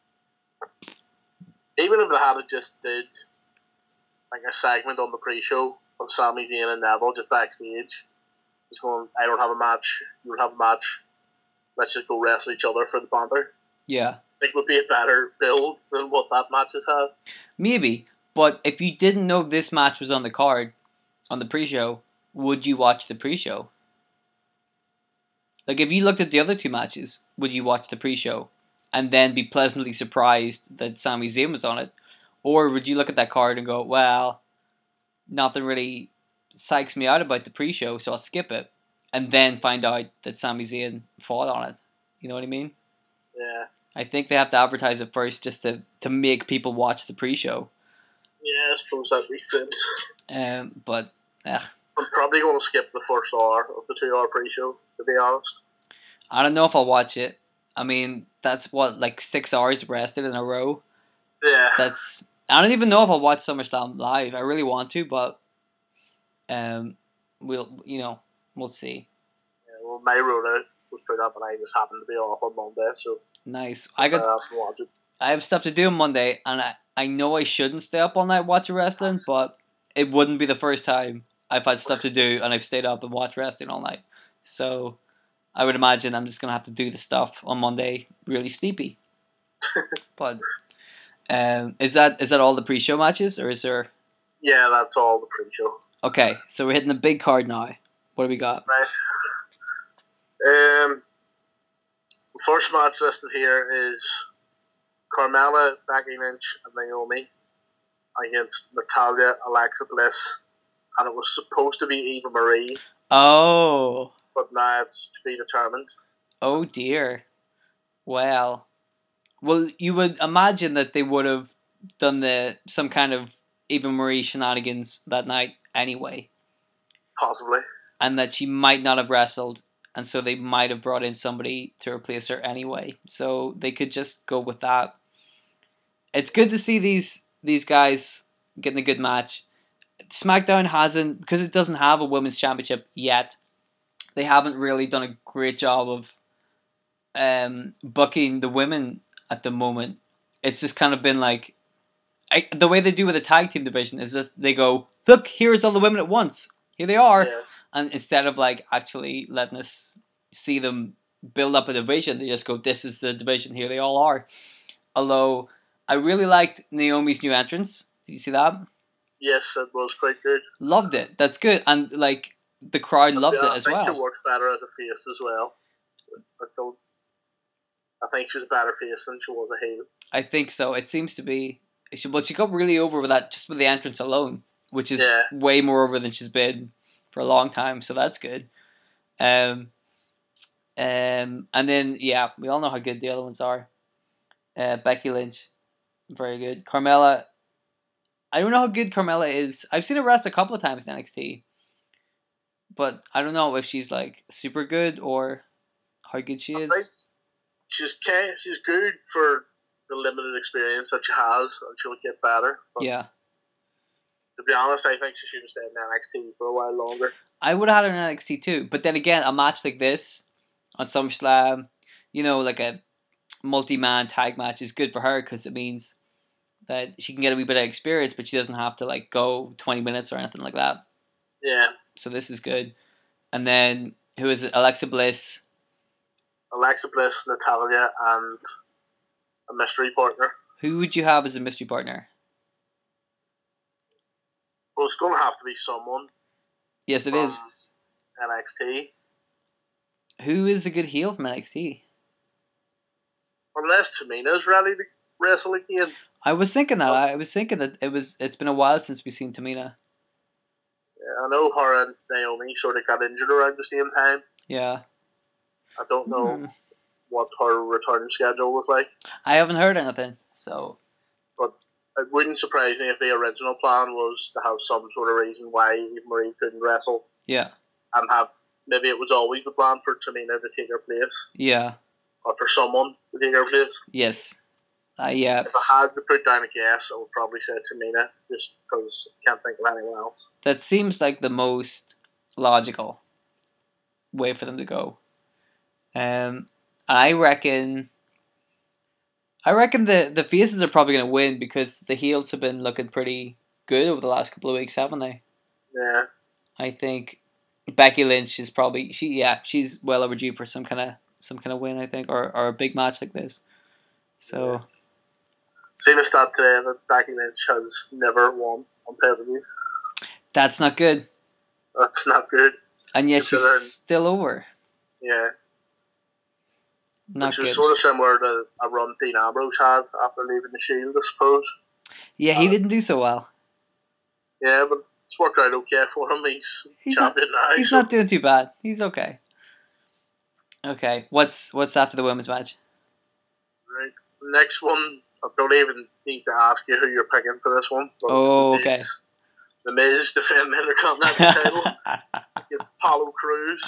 even if they had just did like a segment on the pre-show of Sami Zayn and Neville just backstage, just going, I don't have a match, you don't have a match, let's just go wrestle each other for the banter. Yeah. I think it would be a better build than what that match has had. Maybe, but if you didn't know this match was on the card, on the pre-show, would you watch the pre-show? Like, if you looked at the other two matches, would you watch the pre-show and then be pleasantly surprised that Sami Zayn was on it? Or would you look at that card and go, well, nothing really psychs me out about the pre-show, so I'll skip it, and then find out that Sami Zayn fought on it? You know what I mean? Yeah. I think they have to advertise it first just to make people watch the pre-show. Yeah, I suppose that makes sense. But I'm probably going to skip the first hour of the 2 hour pre-show, to be honest. I don't know if I'll watch it. I mean, that's what, like 6 hours rested in a row? Yeah. I don't even know if I'll watch SummerSlam live. I really want to, but we'll see. Yeah, well, my road out was put up, and I just happened to be off on Monday, so nice. I have stuff to do on Monday, and I know I shouldn't stay up all night watching wrestling, but it wouldn't be the first time I've had stuff to do and I've stayed up and watched wrestling all night. So I would imagine I'm just gonna have to do the stuff on Monday really sleepy. But is that all the pre-show matches, or is there? Yeah, that's all the pre-show. Okay, so we're hitting the big card now. What do we got? Right. The first match listed here is Carmella, Becky Lynch, and Naomi against Natalya, Alexa Bliss, and it was supposed to be Eva Marie. Oh. But now it's to be determined. Oh dear. Well, you would imagine that they would have done some kind of Eva Marie shenanigans that night anyway. Possibly. And that she might not have wrestled, and so they might have brought in somebody to replace her anyway. So they could just go with that. It's good to see these guys getting a good match. SmackDown hasn't, because it doesn't have a women's championship yet, they haven't really done a great job of booking the women at the moment. It's just kind of been like, the way they do with the tag team division is that they go, look, here's all the women at once. Here they are. Yeah. And instead of like actually letting us see them build up a division, they just go, this is the division, here they all are. Although, I really liked Naomi's new entrance. Did you see that? Yes, it was quite good. Loved it. That's good. And like, the crowd loved it as well. I think she works better as a face as well. I think she's a better face than she was a heel. I think so. It seems to be. But she got really over with that, just with the entrance alone, which is way more over than she's been for a long time. So that's good. And then we all know how good the other ones are. Becky Lynch, very good. Carmella, I don't know how good Carmella is. I've seen her wrestle a couple of times in NXT, but I don't know if she's like super good or how good she is. She's good for the limited experience that she has, and she'll get better. But yeah. To be honest, I think she should have stayed in NXT for a while longer. I would have had her in NXT too, but then again, a match like this on Summerslam, like a multi-man tag match is good for her because it means that she can get a wee bit of experience, but she doesn't have to like go 20 minutes or anything like that. Yeah. So this is good. And then who is it? Alexa Bliss, Natalya, and a mystery partner. Who would you have as a mystery partner? Well, it's going to have to be someone. Yes, it is. NXT. Who is a good heel from NXT? Unless Tamina's ready to wrestle again. I was thinking that. I was thinking that it's been a while since we've seen Tamina. Yeah, I know her and Naomi sort of got injured around the same time. Yeah. I don't know what her return schedule was like. I haven't heard anything, so. But it wouldn't surprise me if the original plan was to have some sort of reason why Eva Marie couldn't wrestle. Yeah. And maybe it was always the plan for Tamina to take her place. Yeah. Or for someone to take her place. Yes. Yeah. If I had to put down a guess, I would probably say Tamina, just because I can't think of anyone else. That seems like the most logical way for them to go. I reckon the faces are probably going to win because the heels have been looking pretty good over the last couple of weeks, haven't they? Yeah. I think Becky Lynch is probably she's well overdue for some kind of win, I think, or a big match like this. So. Yes. Seen a stat today that Becky Lynch has never won on pay-per-view. That's not good. That's not good. And yet she's still over. Yeah. Which was sort of similar to a run Dean Ambrose had after leaving the Shield, I suppose. Yeah, he didn't do so well. Yeah, but it's worked out okay for him. He's champion now. He's not doing too bad. He's okay. Okay, what's after the women's match? Right, next one. I don't even need to ask you who you're picking for this one. Okay. The Miz defending the Intercontinental title against Apollo Crews.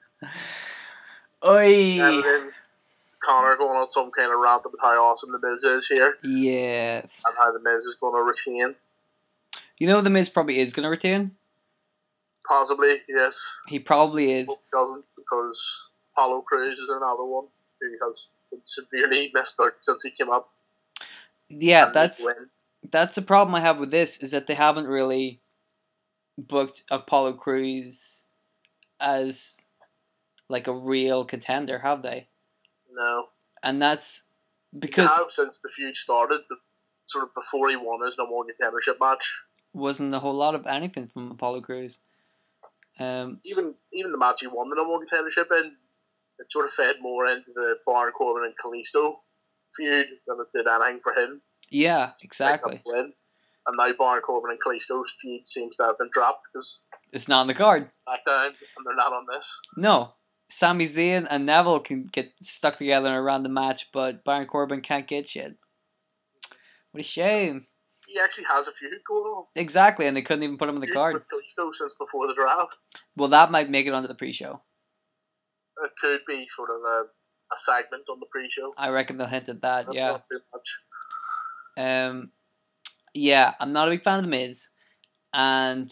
Oi! And then Connor going on some kind of rant about how awesome the Miz is here. Yes. And how the Miz is going to retain. You know the Miz probably is going to retain? Possibly, yes. He probably is. Hope he doesn't, because Apollo Crews is another one who has been severely missed out since he came up. Yeah, that's the problem I have with this, is that they haven't really booked Apollo Crews as like a real contender, have they? No. And that's because since the feud started, sort of before he won his number one contendership match, wasn't a whole lot of anything from Apollo Crews. Even the match he won the number one contendership in, it sort of fed more into the Baron Corbin and Kalisto feud than it did anything for him. Yeah, exactly. And now Baron Corbin and Kalisto's feud seems to have been dropped because it's not on the card. SmackDown, and they're not on this. No. Sami Zayn and Neville can get stuck together in a random match, but Baron Corbin can't get shit. What a shame. He actually has a feud going on. Exactly, and they couldn't even put him on the card. With Kalisto since before the draft. Well, that might make it onto the pre-show. It could be sort of a segment on the pre-show. I reckon they'll hint at that. That's yeah. Not too much. Yeah, I'm not a big fan of the Miz, and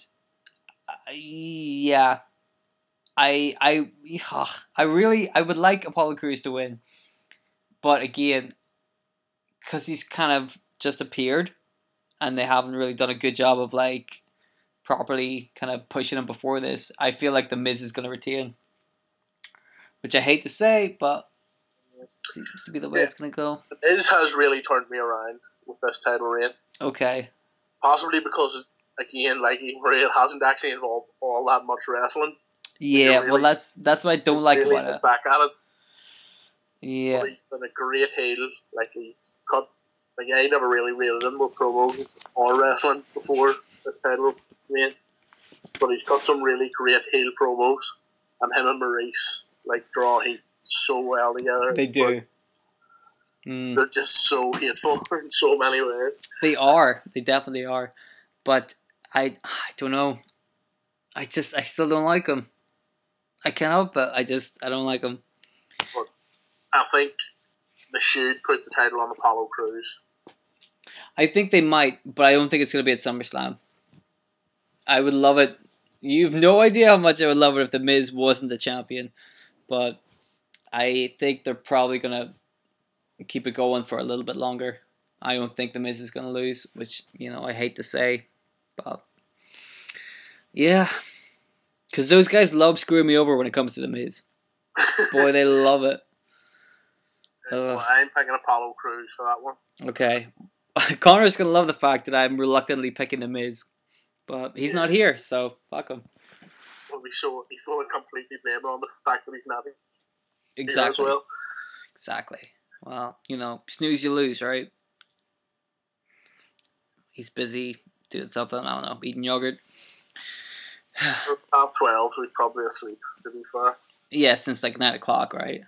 yeah, I would like Apollo Crews to win, but again, because he's kind of just appeared, and they haven't really done a good job of like properly kind of pushing him before this, I feel like the Miz is going to retain, which I hate to say, but it seems to be the way it's going to go. The Miz has really turned me around with this title reign. Okay. Possibly because, again, like he really hasn't actually involved all that much wrestling. Yeah, really, well, that's what I don't like really about it. Back at it. Yeah. But he's been a great heel. Like he's cut. Like I never really rated him with promos or wrestling before this title reign, but he's got some really great heel promos, and him and Maurice like draw heat so well together. They do. They're just so hateful in so many ways. They are. They definitely are. But I don't know. I still don't like them. I can't help it. I don't like them. But I think they should put the title on Apollo Crews. I think they might, but I don't think it's going to be at SummerSlam. I would love it. You have no idea how much I would love it if The Miz wasn't the champion. But I think they're probably going to keep it going for a little bit longer. I don't think The Miz is going to lose, which, I hate to say. But, yeah. Because those guys love screwing me over when it comes to The Miz. Boy, they love it. Well, I'm picking Apollo Crews for that one. Okay. Connor's going to love the fact that I'm reluctantly picking The Miz. But he's not here, so fuck him. Well, he's going to completely blame on the fact that he's not here. Exactly. As well. Exactly. Well, snooze you lose, right? He's busy doing something, I don't know, eating yogurt. Top 12, so he's probably asleep, to be fair. Yeah, since like 9 o'clock, right?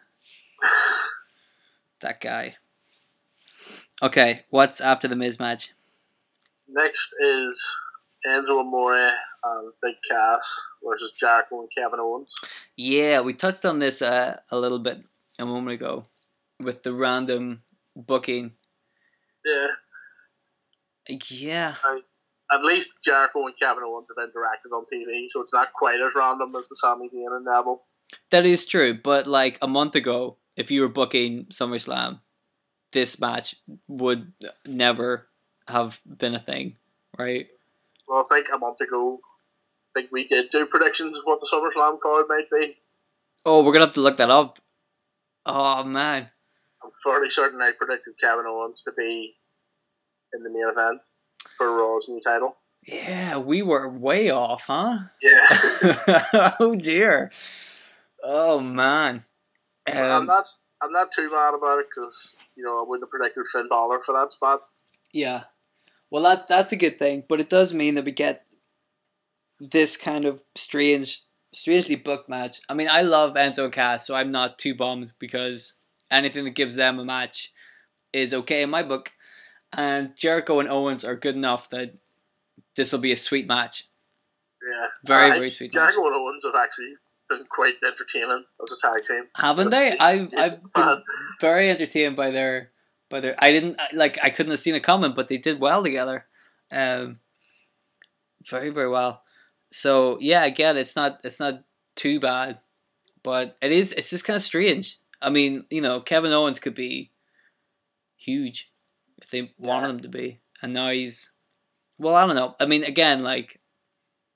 That guy. Okay, what's after the Miz match? Next is Enzo Amore and Big Cass versus Jericho and Kevin Owens. Yeah, we touched on this a little bit a moment ago with the random booking. Yeah. Yeah. At least Jericho and Kevin Owens have interacted on TV, so it's not quite as random as the Sami Zayn and Neville. That is true, but like a month ago, if you were booking SummerSlam, this match would never have been a thing, right? Well, I think a month ago, we did do predictions of what the SummerSlam card might be. Oh, we're going to have to look that up. Oh, man. I'm fairly certain I predicted Kevin Owens to be in the main event for Raw's new title. Yeah, we were way off, huh? Yeah. Oh, dear. Oh, man. I'm not too mad about it because, I wouldn't have predicted Finn Balor for that spot. Yeah. Well, that's a good thing, but it does mean that we get this kind of strangely booked match. I mean, I love Enzo and Cass, so I'm not too bummed because anything that gives them a match is okay in my book. And Jericho and Owens are good enough that this will be a sweet match. Yeah. Very, very sweet match. Jericho and Owens have actually been quite entertaining as a tag team. Haven't they? I've been very entertained by their I couldn't have seen it coming, but they did well together. Very, very well. So yeah, again, it's not too bad, but it's just kind of strange. I mean, Kevin Owens could be huge if they wanted him to be, and now he's, well, I don't know. I mean, again, like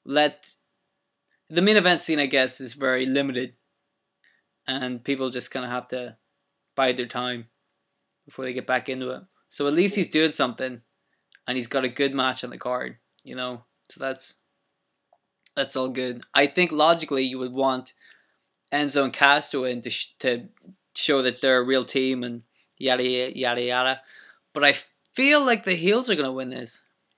let the main event scene, I guess, is very limited, and people just kind of have to bide their time before they get back into it. So at least he's doing something, and he's got a good match on the card, you know. So that's all good. I think logically you would want Enzo and Cass to win to show that they're a real team and yada yada yada. But I feel like the heels are gonna win this.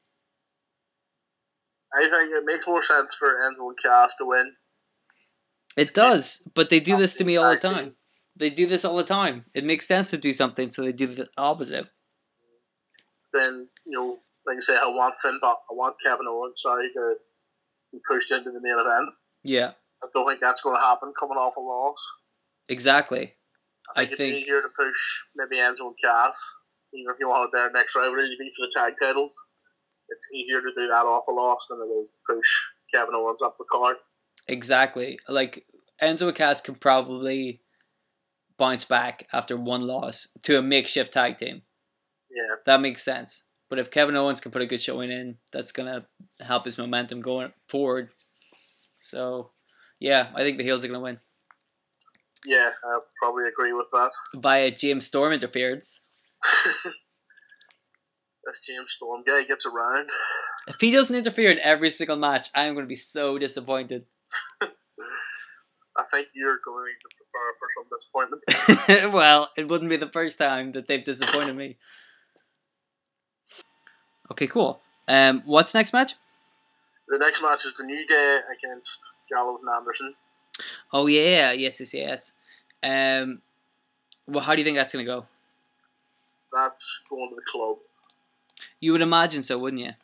I think it makes more sense for Enzo and Cass to win. It does, but they do this to me all the time. They do this all the time. It makes sense to do something, so they do the opposite. Then, like I say, I want Kevin Owens, to be pushed into the main event. Yeah. I don't think that's going to happen coming off a loss. Exactly. I think it's easier to push maybe Enzo and Cass, even if you want their next rivalry to be for the tag titles. It's easier to do that off a loss than it is to push Kevin Owens up the card. Exactly. Like, Enzo and Cass can probably bounce back after one loss to a makeshift tag team. Yeah. That makes sense. But if Kevin Owens can put a good showing in, that's going to help his momentum going forward. So, yeah, I think the heels are going to win. Yeah, I probably agree with that. Via James Storm interference. This James Storm guy gets around. If he doesn't interfere in every single match, I'm going to be so disappointed. I think you're going to prepare for some disappointment. Well, it wouldn't be the first time that they've disappointed me. Okay, cool. What's next match? The next match is the New Day against Gallows and Anderson. Oh yeah, yes. Well, how do you think that's going to go? That's going to the club. You would imagine so, wouldn't you?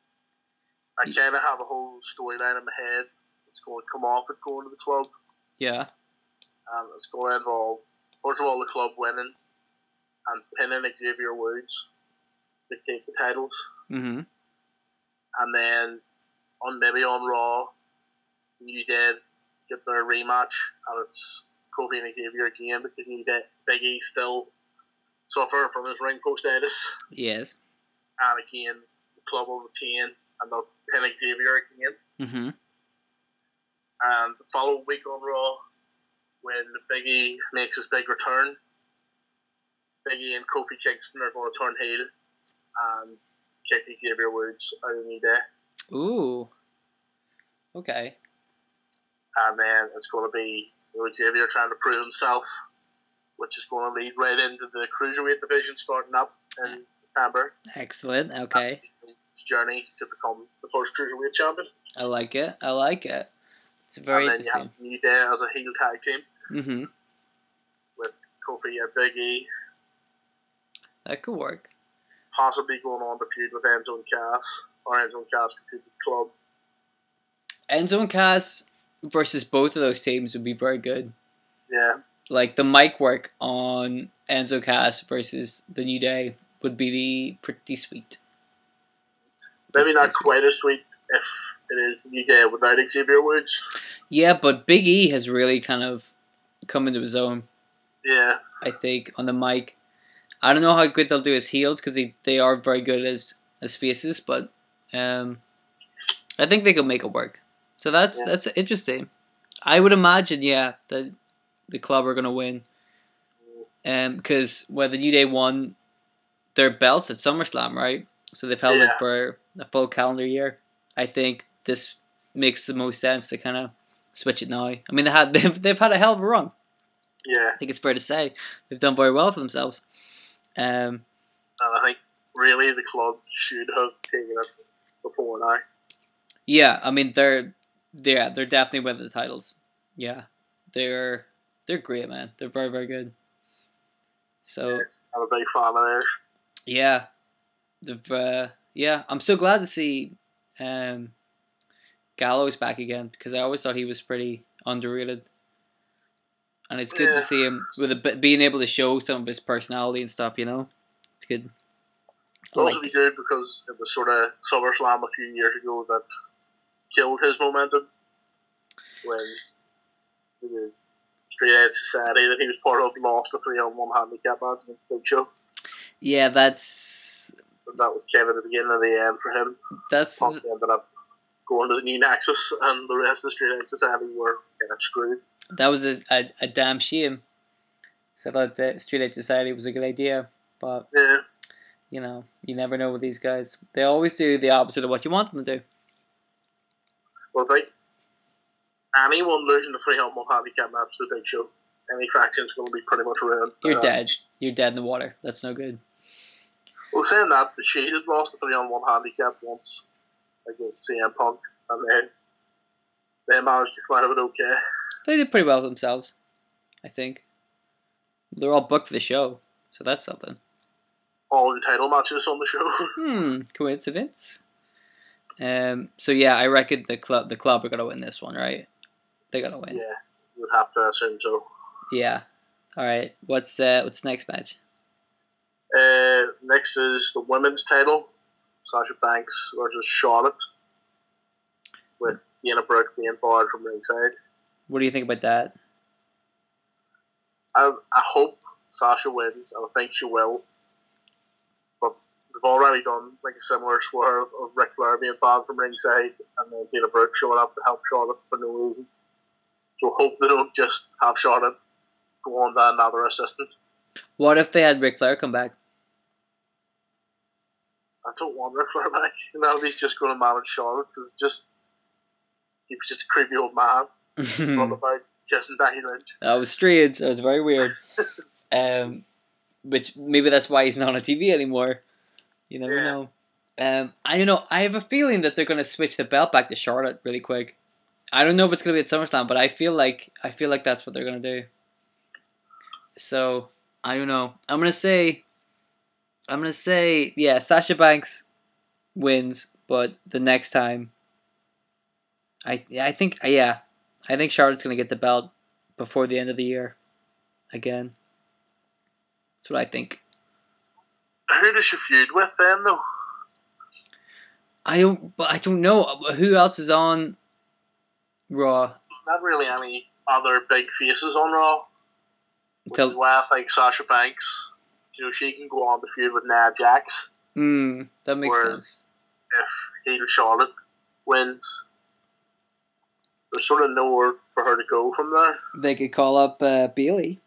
I kind of have a whole storyline in my head. It's going to come off at going to the club. Yeah. And it's going to involve, first of all, the club winning and pinning Xavier Woods to take the titles. Mm-hmm. And then, maybe on Raw, New Day get their rematch, and it's Kofi and Xavier again because New Day, Big E still suffering from his ring postitis. Yes. And again, the club will retain and they'll pin Xavier again. Mm-hmm. And the following week on Raw, when Big E makes his big return, Big E and Kofi Kingston are going to turn heel and kick Xavier Woods out of New Day. Ooh. Okay. And then it's going to be Xavier trying to prove himself, which is going to lead right into the Cruiserweight division starting up in September. Excellent, okay. His journey to become the first Cruiserweight champion. I like it. It's very interesting. And then you have New Day as a heel tag team. Mm-hmm. With Kofi and Big E. That could work. Possibly going on to feud with Enzo and Cass. Or Enzo and Cass could feud with the club. Enzo and Cass versus both of those teams would be very good. Yeah. Like, the mic work on Enzo Cass versus the New Day would be pretty sweet. Maybe not quite as sweet if it is New Day without Xavier Woods. Yeah, but Big E has really kind of come into his own. Yeah. I think, on the mic. I don't know how good they'll do as heels, because they are very good as faces, but I think they could make it work. So that's interesting. I would imagine, that the club are going to win. Because when the New Day won their belts at SummerSlam, right? So they've held it for a full calendar year. I think this makes the most sense to kind of switch it now. I mean, they've had a hell of a run. Yeah. I think it's fair to say. They've done very well for themselves. And I think, really, the club should have taken it before now. Yeah, I mean, they're definitely winning the titles. Yeah. They're great, man. They're very, very good. So yes, I'm a big fan of theirs. Yeah. I'm so glad to see Gallows back again, because I always thought he was pretty underrated. And it's good to see him with being able to show some of his personality and stuff, It's good. It'll also be good because it was sort of SummerSlam a few years ago that killed his momentum when the Straight Edge Society that he was part of lost a 3-on-1 handicap match in the Big Show. Yeah, that was kind of the beginning of the end for him. Punk ended up going to the new Nexus, and the rest of the Street Edge Society were getting screwed. That was a damn shame. So I thought the Street Edge Society was a good idea, but yeah. You know, you never know with these guys. They always do the opposite of what you want them to do. Well, right. Anyone losing the 300 handicap match to the Big Show, any faction's going to be pretty much ruined. You're dead. You're dead in the water. That's no good. Well, saying that, the Shield has lost the 3-on-1 handicap once against CM Punk, and they managed to come out of it okay. They did pretty well for themselves, I think. They're all booked for the show, so that's something. All the title matches on the show. Coincidence. So yeah, I reckon the club are gonna win this one, right? They're gonna win. Yeah, you'd have to assume so. Yeah. All right. What's the next match? Next is the women's title, Sasha Banks versus Charlotte, with Dana Brooke being barred from ringside. What do you think about that? I hope Sasha wins, and I think she will. But they've already done like a similar swerve of Ric Flair being barred from ringside, and then Dana Brooke showing up to help Charlotte for no reason. So hope they don't just have Charlotte go on to another assistant. What if they had Ric Flair come back? I don't want Ric Flair back. Now he's just going to manage Charlotte because he was just a creepy old man. All about kissing Becky Lynch. That was strange. That was very weird. Which maybe that's why he's not on TV anymore. You never know. I don't know. I have a feeling that they're going to switch the belt back to Charlotte really quick. I don't know if it's going to be at SummerSlam, but I feel like that's what they're going to do. So I don't know. I'm gonna say, yeah, Sasha Banks wins, but the next time, I think Charlotte's gonna get the belt before the end of the year, again. That's what I think. Who does she feud with then, though? I don't know who else is on Raw. Not really any other big faces on Raw. Which is why I think Sasha Banks, she can go on the feud with Nia Jax. That makes sense. If heel Charlotte wins, there's sort of nowhere for her to go from there. They could call up Bayley.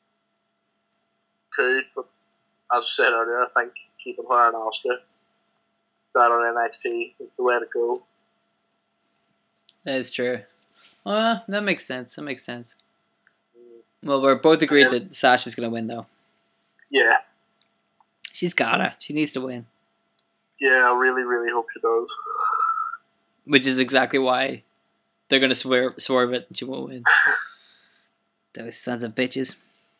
Could, but as I said earlier, I think keeping her and Asuka that on NXT is the way to go. That is true. That makes sense. Well, we're both agreed that Sasha's going to win, though. Yeah. She's gotta. She needs to win. Yeah, I really, really hope she does. Which is exactly why they're going to swerve it and she won't win. Those sons of bitches.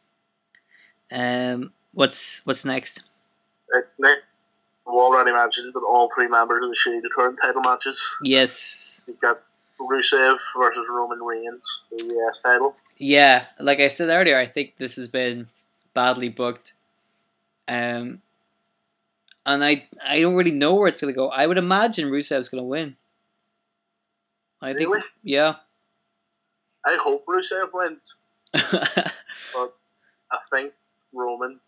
What's next? Next, we've already mentioned that all three members of the Shield are in title matches. Yes. You've got Rusev versus Roman Reigns for the US title. Yeah, like I said earlier, I think this has been badly booked. And I don't really know where it's going to go. I would imagine Rusev's going to win. Really? Yeah. I hope Rusev wins. But I think Roman.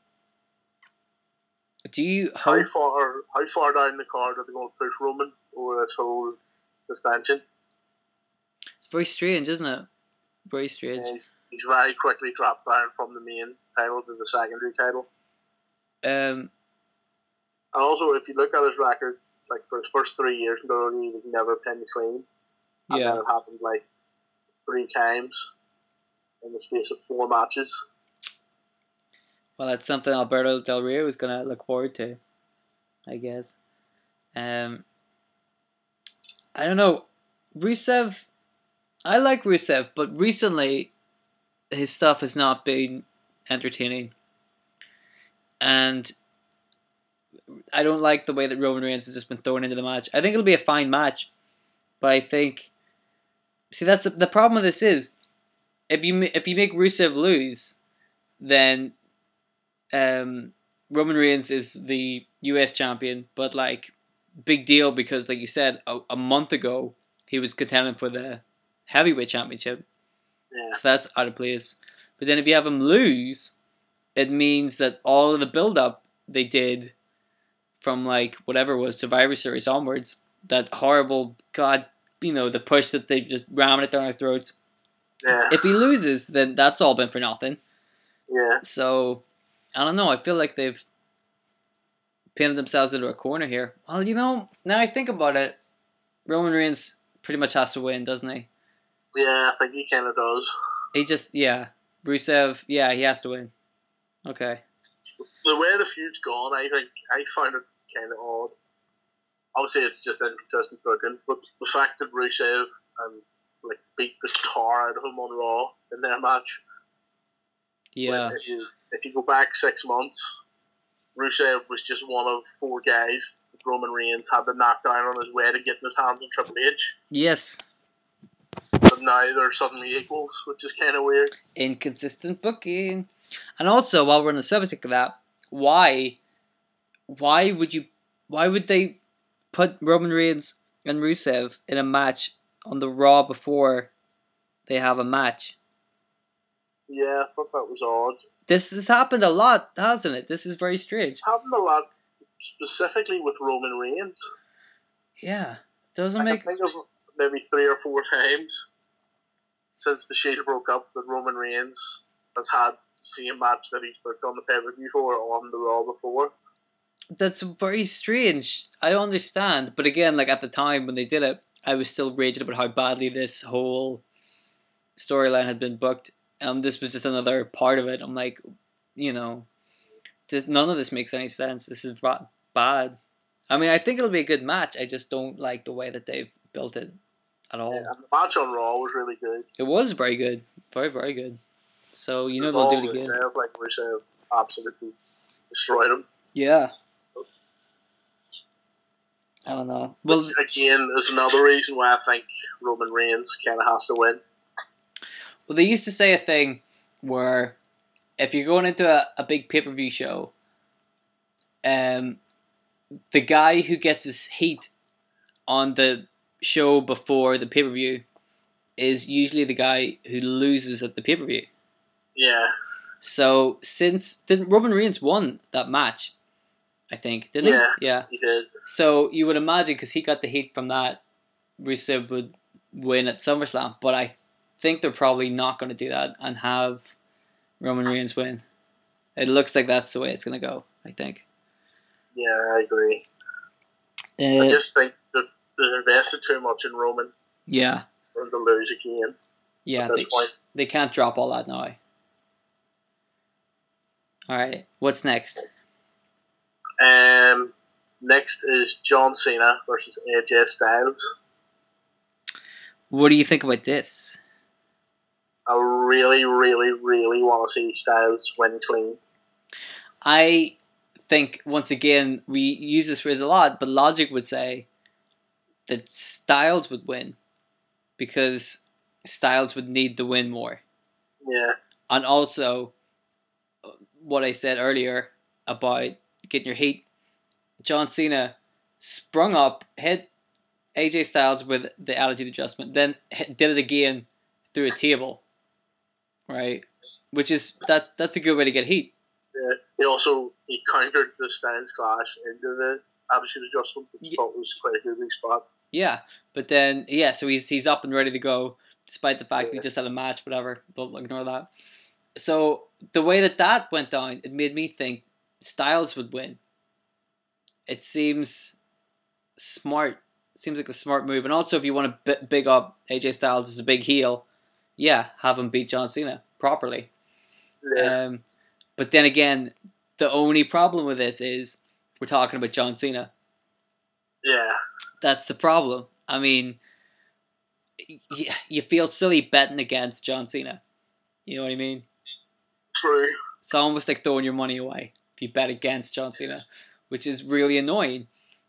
How far down the card are they going to push Roman over this whole suspension? It's very strange, isn't it? Very strange. He's very quickly dropped down from the main title to the secondary title. And also, if you look at his record, like for his first 3 years in WWE, he was never pinned clean. And then it happened like 3 times in the space of 4 matches. Well, that's something Alberto Del Rio is going to look forward to, I guess. I don't know. Rusev, I like Rusev, but recently his stuff has not been entertaining. And I don't like the way that Roman Reigns has just been thrown into the match. I think it'll be a fine match, but I think... See, that's the problem with this is, if you make Rusev lose, then Roman Reigns is the US champion, but like, big deal because, like you said, a month ago, he was contending for the heavyweight championship. Yeah. So that's out of place. But then if you have him lose, it means that all of the build-up they did from like whatever was Survivor Series onwards, that horrible the push that they've just rammed it down our throats. Yeah. If he loses, then that's all been for nothing. Yeah. So, I don't know. I feel like they've painted themselves into a corner here. Well, now I think about it, Roman Reigns pretty much has to win, doesn't he? Yeah, I think he kind of does. He just, Rusev, he has to win. Okay. The way the feud's gone, I find it kind of odd. Obviously, it's just inconsistent booking, but the fact that Rusev beat the tar out of him on Raw in their match. Yeah. If you go back 6 months, Rusev was just one of 4 guys that Roman Reigns had to knock down on his way to getting his hands on Triple H. Yes. But now they're suddenly equals, which is kind of weird. Inconsistent booking. And also, while we're on the subject of that, why would they put Roman Reigns and Rusev in a match on the Raw before they have a match? Yeah, I thought that was odd. This has happened a lot, hasn't it? This is very strange. It's happened a lot, specifically with Roman Reigns. Yeah, doesn't make. I think of maybe 3 or 4 times since the Shield broke up that Roman Reigns has had the same match that he's booked on the pay-per-view for on the Raw before. That's very strange. I don't understand. But again, at the time when they did it, I was still raging about how badly this whole storyline had been booked. This was just another part of it. I'm like, none of this makes any sense. This is bad. I mean, I think it'll be a good match. I just don't like the way that they've built it at all. Yeah, and the match on Raw was really good. It was very good. Very, very good. So, they'll do it again. Rusev absolutely destroyed him. Yeah. I don't know. Well, which, again, is another reason why I think Roman Reigns kind of has to win. Well, they used to say a thing where if you're going into a big pay-per-view show, the guy who gets his heat on the show before the pay-per-view is usually the guy who loses at the pay-per-view. Yeah. So, didn't Roman Reigns won that match, I think, didn't he? Yeah, he did. So, you would imagine, because he got the heat from that, Rusev would win at SummerSlam, but I think they're probably not going to do that and have Roman Reigns win. It looks like that's the way it's going to go, I think. Yeah, I agree. I just think that they've invested too much in Roman. Yeah. For them to lose again. Yeah, at this point. They can't drop all that now. Alright, what's next? Next is John Cena versus AJ Styles. What do you think about this? I really, really, really want to see Styles win clean. I think, once again, we use this phrase a lot, but logic would say that Styles would win because Styles would need the win more. Yeah. And also, what I said earlier about getting your heat, John Cena sprung up, hit AJ Styles with the attitude adjustment, then did it again through a table, right? Which is that's a good way to get heat. Yeah. He countered the Styles clash into the attitude adjustment, which I thought was quite a good spot. Yeah, but then so he's up and ready to go, despite the fact that he just had a match, whatever. But ignore that. So the way that went down, it made me think Styles would win. It seems smart. Seems like a smart move. And also, if you want to big up AJ Styles as a big heel, have him beat John Cena properly. Yeah. But then again, the only problem with this is we're talking about John Cena. Yeah. That's the problem. I mean, you feel silly betting against John Cena. You know what I mean? True. It's almost like throwing your money away if you bet against John Cena, which is really annoying.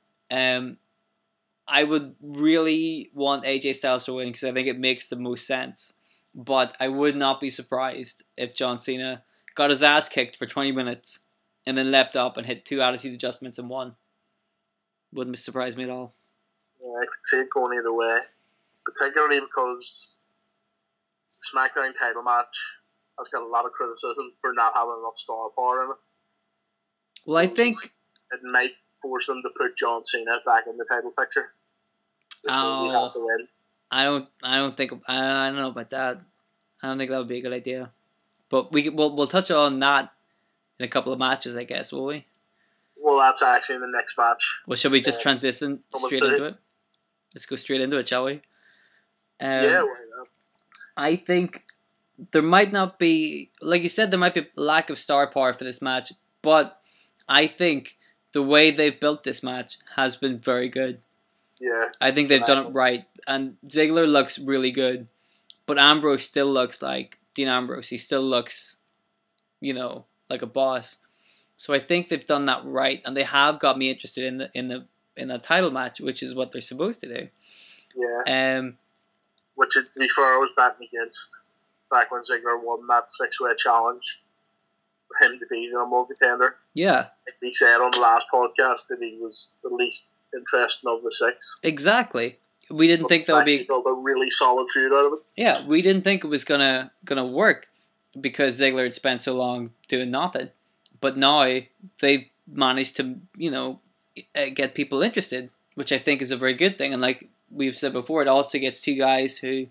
I would really want AJ Styles to win because I think it makes the most sense. But I would not be surprised if John Cena got his ass kicked for 20 minutes and then leapt up and hit 2 attitude adjustments and won. Wouldn't surprise me at all. Yeah, I could see it going either way. Particularly because the SmackDown title match has got a lot of criticism for not having enough star power in it. Well, I think it might force them to put John Cena back in the title picture. Because he has to win. I don't think I don't know about that. I don't think that would be a good idea. But we'll touch on that in a couple of matches, I guess, will we? Well, that's actually in the next match. Well, shall we just transition straight into it? Let's go straight into it, shall we? Yeah, why not? I think there might not be, like you said, there might be lack of star power for this match, but I think the way they've built this match has been very good. Yeah. I think they've done it right, and Ziggler looks really good, but Ambrose still looks like Dean Ambrose. He still looks, like a boss. So I think they've done that right, and they have got me interested in the title match, which is what they're supposed to do. Yeah. Which, to be fair, I was batting against back when Ziggler won that 6-way challenge for him to be the number one contender. Yeah. Like he said on the last podcast that he was the least interesting of the 6. Exactly. We didn't think that would be built a really solid feud out of it. Yeah, we didn't think it was gonna work because Ziggler had spent so long doing nothing. But now they've managed to, get people interested, which I think is a very good thing. And like we've said before, it also gets two guys who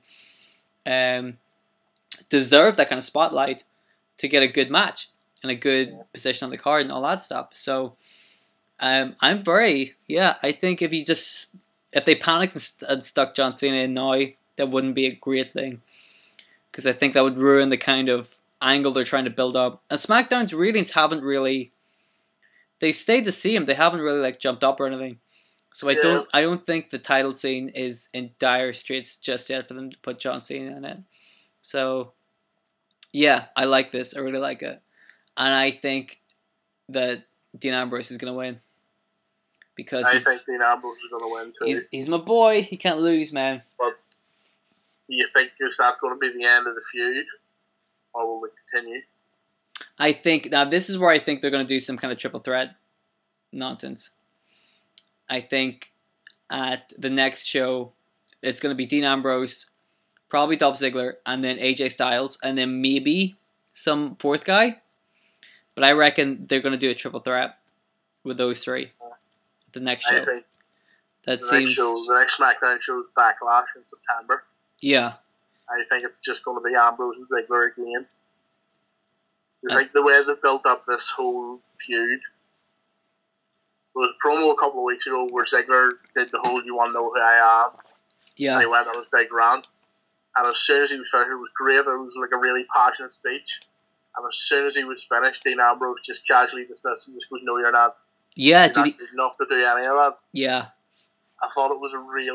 deserve that kind of spotlight to get a good match and a good position on the card and all that stuff. So I think if they panicked and stuck John Cena in now, that wouldn't be a great thing. Because I think that would ruin the kind of angle they're trying to build up. And SmackDown's ratings haven't really... They've stayed the same. They haven't really jumped up or anything. So I don't think the title scene is in dire straits just yet for them to put John Cena in it. So, yeah, I like this. I really like it. And I think that Dean Ambrose is going to win. Because I think Dean Ambrose is going to win too. He's my boy. He can't lose, man. But do you think is that going to be the end of the feud? Or will it continue? I think, now this is where I think they're going to do some kind of triple threat nonsense. I think at the next show, it's going to be Dean Ambrose, probably Dolph Ziggler, and then AJ Styles, and then maybe some fourth guy. But I reckon they're going to do a triple threat with those three. The next show. I think the next SmackDown show is Backlash in September. Yeah. I think it's just going to be Ambrose and Ziggler again. I think the way they built up this whole feud was a promo a couple of weeks ago where Ziggler did the whole "You Want to Know Who I Am." Yeah. And he went on his big rant. And as soon as he was finished, it was great. It was like a really passionate speech. And as soon as he was finished, Dean Ambrose just casually dismissed and just goes, "No, you're not. Yeah, you're not enough to do any of that." Yeah. I thought it was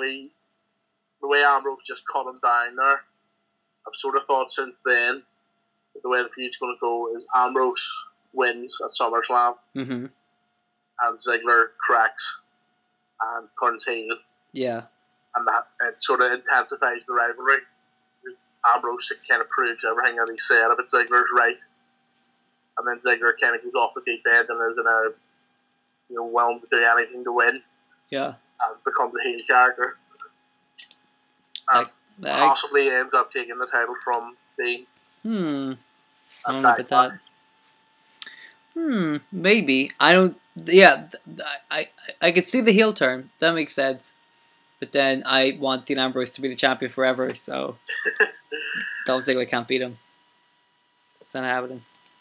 the way Ambrose just cut him down there. I've sort of thought since then that the way the feud's going to go is Ambrose wins at SummerSlam, and Ziggler cracks and turns heel. Yeah. And that it sort of intensifies the rivalry. Ambrose kind of proves everything that he said about Ziggler's right, and then Ziggler kind of goes off the deep end and is in a willing to do anything to win. Yeah. And becomes a heel character. And possibly ends up taking the title from Dean. I don't know about that. Maybe. I don't... Yeah, I could see the heel turn. That makes sense. But then I want Dean Ambrose to be the champion forever, so... Dolph Ziggler can't beat him. It's not happening.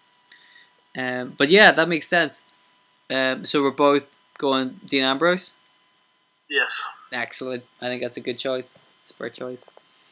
But yeah, that makes sense. So we're both going Dean Ambrose? Yes. Excellent. I think that's a good choice. It's a fair choice.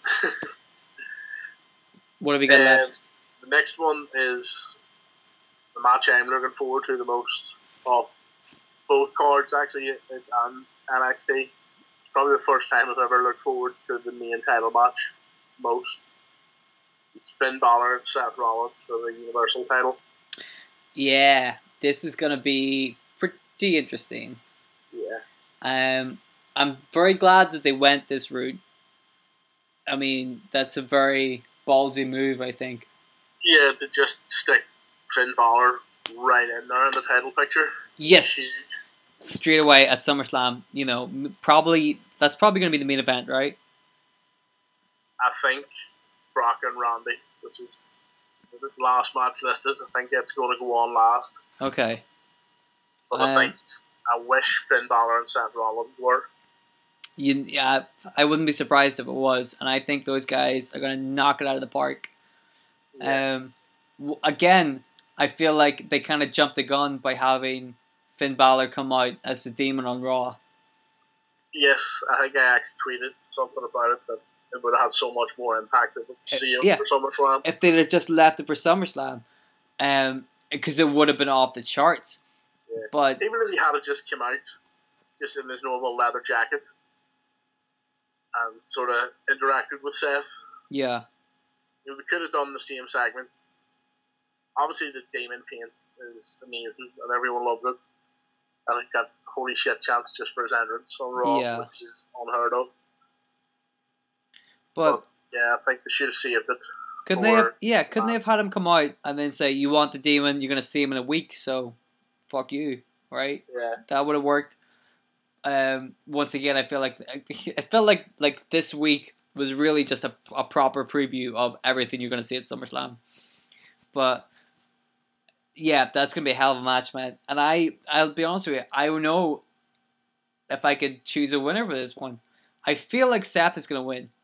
What have we got left? The next one is the match I'm looking forward to the most of both cards, actually, and NXT. It's probably the first time I've ever looked forward to the main title match most. It's Finn Balor and Seth Rollins for the Universal title. Yeah, this is going to be pretty interesting. Yeah. I'm very glad that they went this route. I mean, that's a very ballsy move, I think. Yeah, to just stick Finn Balor right in there in the title picture. Yes. Straight away at SummerSlam, that's probably going to be the main event, right? I think Brock and Randy, which is the last match listed. I think it's going to go on last. Okay. But I wish Finn Balor and Seth Rollins were. Yeah, I wouldn't be surprised if it was, and I think those guys are going to knock it out of the park. Yeah. Again, I feel like they kind of jumped the gun by having Finn Balor come out as the Demon on Raw. Yes, I think I actually tweeted something about it, that it would have had so much more impact if we see him for SummerSlam. If they'd have just left it for SummerSlam, because it would have been off the charts. Yeah. But even if he had just come out, just in his normal leather jacket, and sort of interacted with Seth. Yeah. We could have done the same segment. Obviously, the Demon paint is amazing, and everyone loved it. I think that holy shit chance just for his entrance on Raw, which is unheard of. But yeah, I think they should have saved it. Couldn't they have had him come out and then say, "You want the Demon? You're gonna see him in a week, so fuck you," right? Yeah, that would have worked. Once again, I feel like it felt like this week was really just a proper preview of everything you're gonna see at SummerSlam. But yeah, that's gonna be a hell of a match, man. And I'll be honest with you, I don't know if I could choose a winner for this one. I feel like Seth is gonna win.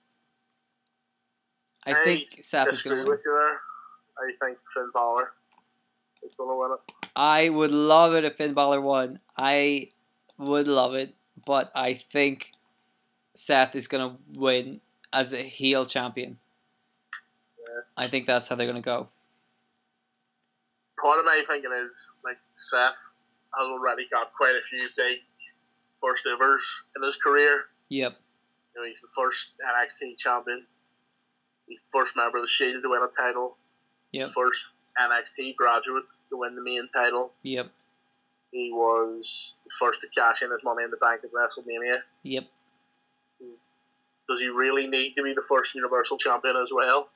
I think Seth is going to win. I think Finn Balor is going to win it. I would love it if Finn Balor won. I would love it, but I think Seth is going to win as a heel champion. Yeah. I think that's how they're going to go. Part of my thinking is, like, Seth has already got quite a few big first evers in his career. Yep. You know, he's the first NXT champion. The first member of the Shield to win a title. Yep. First NXT graduate to win the main title. Yep. He was the first to cash in his Money in the Bank at WrestleMania. Yep. Does he really need to be the first Universal Champion as well?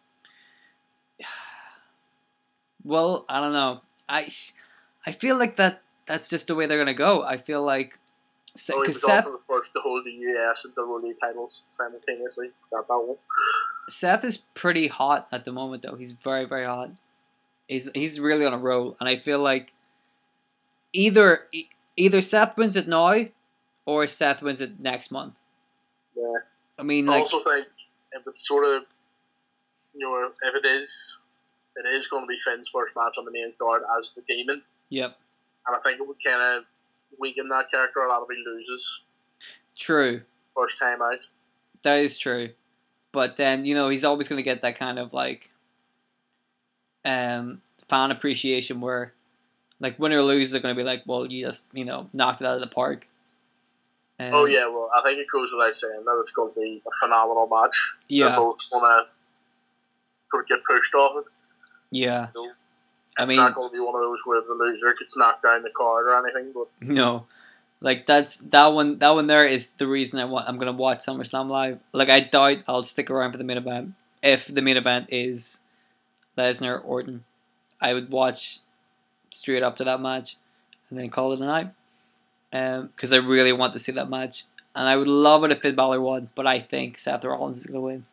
Well, I don't know. I feel like that's just the way they're gonna go. I feel like he was also the first to hold the US and the WWE titles simultaneously. Got that one. Seth is pretty hot at the moment, though. He's very, very hot. He's really on a roll, and I feel like either Seth wins it now, or Seth wins it next month. Yeah. I mean, I also think if it's sort of, if it is going to be Finn's first match on the main card as the Demon. Yep. And I think it would kind of weaken that character a lot if he loses. True. First time out. That is true. But then, he's always going to get that kind of, like, fan appreciation where, like, win or lose, they're going to be like, well, you just, knocked it out of the park. Oh, yeah, well, I think it goes without saying that it's going to be a phenomenal match. Yeah. They're both going to get pushed off it. Yeah. It's not going to be one of those where the loser gets knocked down the card or anything. But no. Like, that one there is the reason I'm going to watch SummerSlam live. Like, I doubt I'll stick around for the main event. If the main event is Lesnar or Orton, I would watch straight up to that match and then call it a night. Because I really want to see that match. And I would love it if Finn Balor won, but I think Seth Rollins is going to win.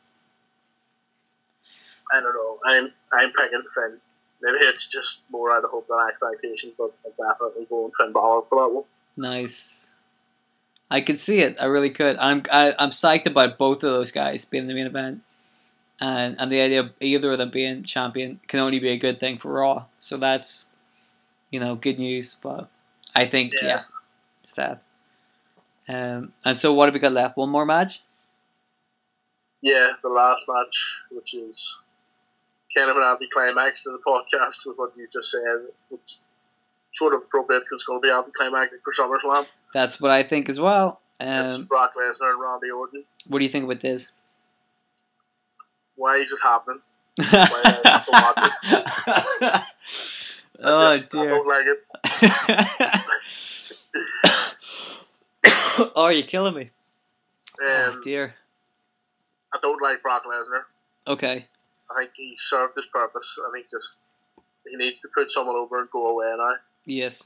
I don't know. I'm picking Finn. Maybe it's just more out of hope than expectation, but I'm definitely going Finn Balor for that one. Nice. I could see it. I really could. I'm psyched about both of those guys being in the main event, and the idea of either of them being champion can only be a good thing for Raw. So that's good news. But I think Seth. And so what have we got left? One more match? Yeah, the last match, which is kind of an anticlimax to the podcast with what you just said. It's sort of appropriate because it's going to be anticlimactic for SummerSlam. That's what I think as well. It's Brock Lesnar and Randy Orton. What do you think about this? Why is this happening? Why do I have to watch it? Oh dear. I don't like it. Oh, you're killing me. Oh dear. I don't like Brock Lesnar. Okay. I think he served his purpose. I think he needs to put someone over and go away now. Yes.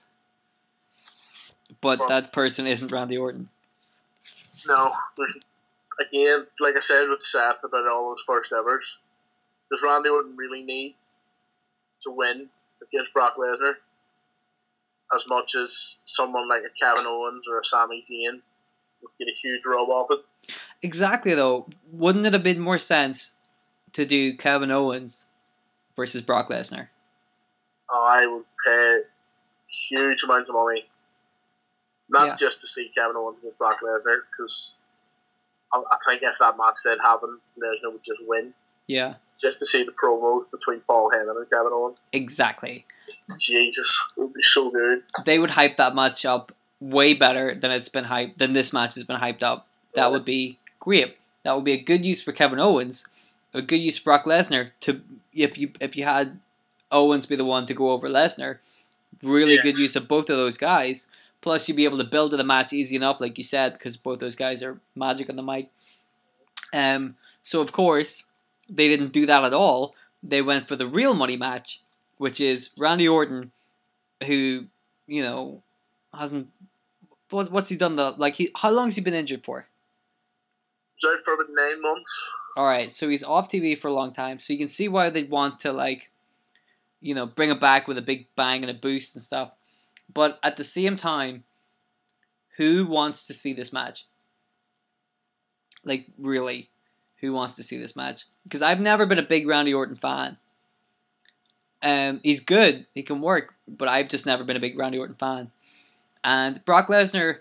But that person isn't Randy Orton. No. Again, like I said with Seth about all those first evers, does Randy Orton really need to win against Brock Lesnar as much as someone like a Kevin Owens or a Sami Zayn would get a huge rub off it. Exactly, though. Wouldn't it have been more sense to do Kevin Owens versus Brock Lesnar? Oh, I would pay huge amounts of money, not just to see Kevin Owens against Brock Lesnar, because I think if that match did happen, Lesnar would just win. Yeah. Just to see the promos between Paul Heyman and Kevin Owens. Exactly. Jesus, it would be so good. They would hype that match up way better than it's been hyped, than this match has been hyped up. That would be great. That would be a good use for Kevin Owens, a good use for Brock Lesnar. To if you had Owens be the one to go over Lesnar, really good use of both of those guys. Plus, you'd be able to build to the match easy enough, like you said, because both those guys are magic on the mic. So of course they didn't do that at all. They went for the real money match, which is Randy Orton, who hasn't. What's he done? How long has he been injured for? He's out for about 9 months. All right, so he's off TV for a long time. So you can see why they'd want to bring it back with a big bang and a boost and stuff. But at the same time, who wants to see this match? Like, really, who wants to see this match? Because I've never been a big Randy Orton fan. He's good, he can work, but I've just never been a big Randy Orton fan. And Brock Lesnar,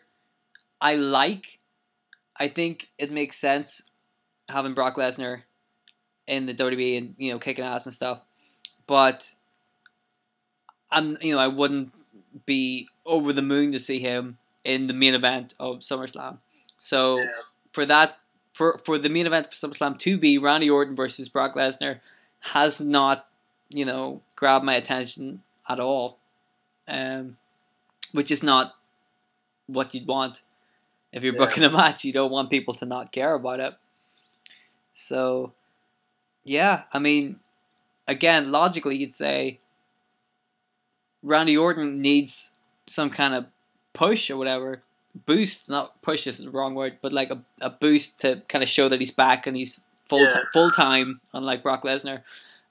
I think it makes sense having Brock Lesnar in the WWE and kicking ass and stuff. But I wouldn't be over the moon to see him in the main event of SummerSlam. So for the main event for SummerSlam to be Randy Orton versus Brock Lesnar has not grabbed my attention at all. Which is not what you'd want. If you're booking a match, you don't want people to not care about it. So, yeah, I mean, again, logically, you'd say Randy Orton needs some kind of push or whatever. Boost, not push is the wrong word, but like a boost to kind of show that he's back and he's full time, unlike Brock Lesnar.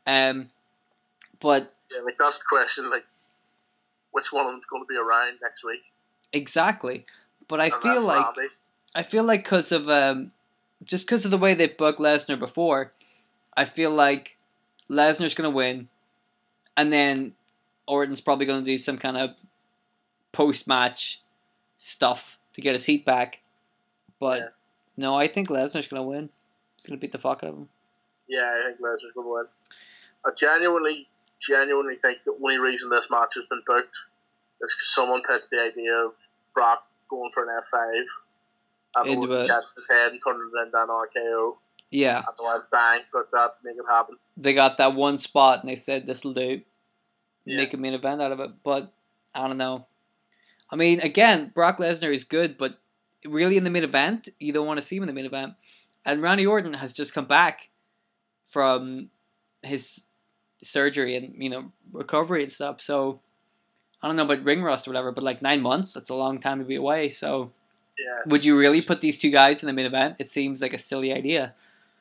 But that's the question. Like, which one of them's going to be around next week? Exactly, but I feel like because of because of the way they booked Lesnar before, I feel like Lesnar's going to win, and then Orton's probably going to do some kind of post-match stuff to get his heat back. But no, I think Lesnar's going to win. He's going to beat the fuck out of him. Yeah, I think Lesnar's going to win. I genuinely think the only reason this match has been booked is because someone pitched the idea of Brock going for an F5 and catching his head and turning it into an RKO. Yeah. And they went bang, but that make it happen. They got that one spot and they said this'll do. Make a main event out of it. But I don't know. I mean, again, Brock Lesnar is good, but really in the main event, you don't want to see him in the main event. And Randy Orton has just come back from his surgery and recovery and stuff. So I don't know about ring rust or whatever, but like 9 months, that's a long time to be away. So would you really put these two guys in the main event? It seems like a silly idea.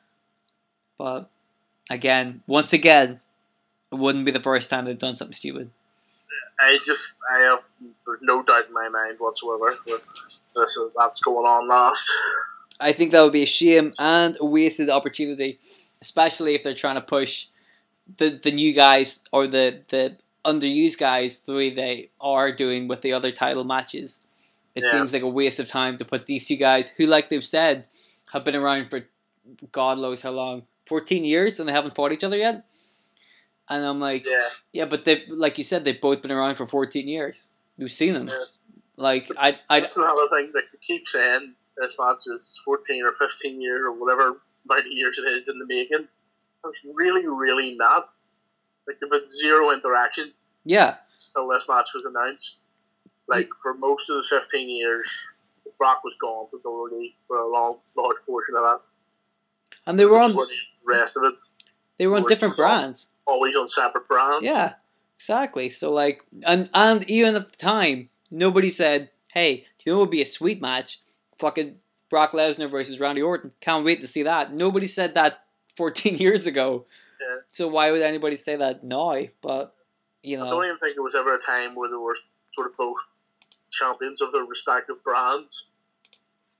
But once again, it wouldn't be the first time they've done something stupid. There's no doubt in my mind whatsoever that that's going on last. I think that would be a shame and a wasted opportunity, especially if they're trying to push the new guys or the underused guys the way they are doing with the other title matches. It seems like a waste of time to put these two guys who, like they've said, have been around for God knows how long, 14 years, and they haven't fought each other yet. And I'm like, but they, like you said, they've both been around for 14 years. We've seen them. Like that's another thing that you keep saying. This match is 14 or 15 years or whatever amount of years it is in the making. It's really, really not. Like, they've had zero interaction. Yeah. Until this match was announced. Like, for most of the 15 years, Brock was gone from WWE for a large portion of that. And they were on the rest of it. They were on different brands. Always on separate brands. Yeah, exactly. So like, and even at the time, nobody said, "Hey, do you know what would be a sweet match? Fucking Brock Lesnar versus Randy Orton. Can't wait to see that." Nobody said that 14 years ago. Yeah. So why would anybody say that now? But I don't even think there was ever a time where they were sort of both champions of their respective brands.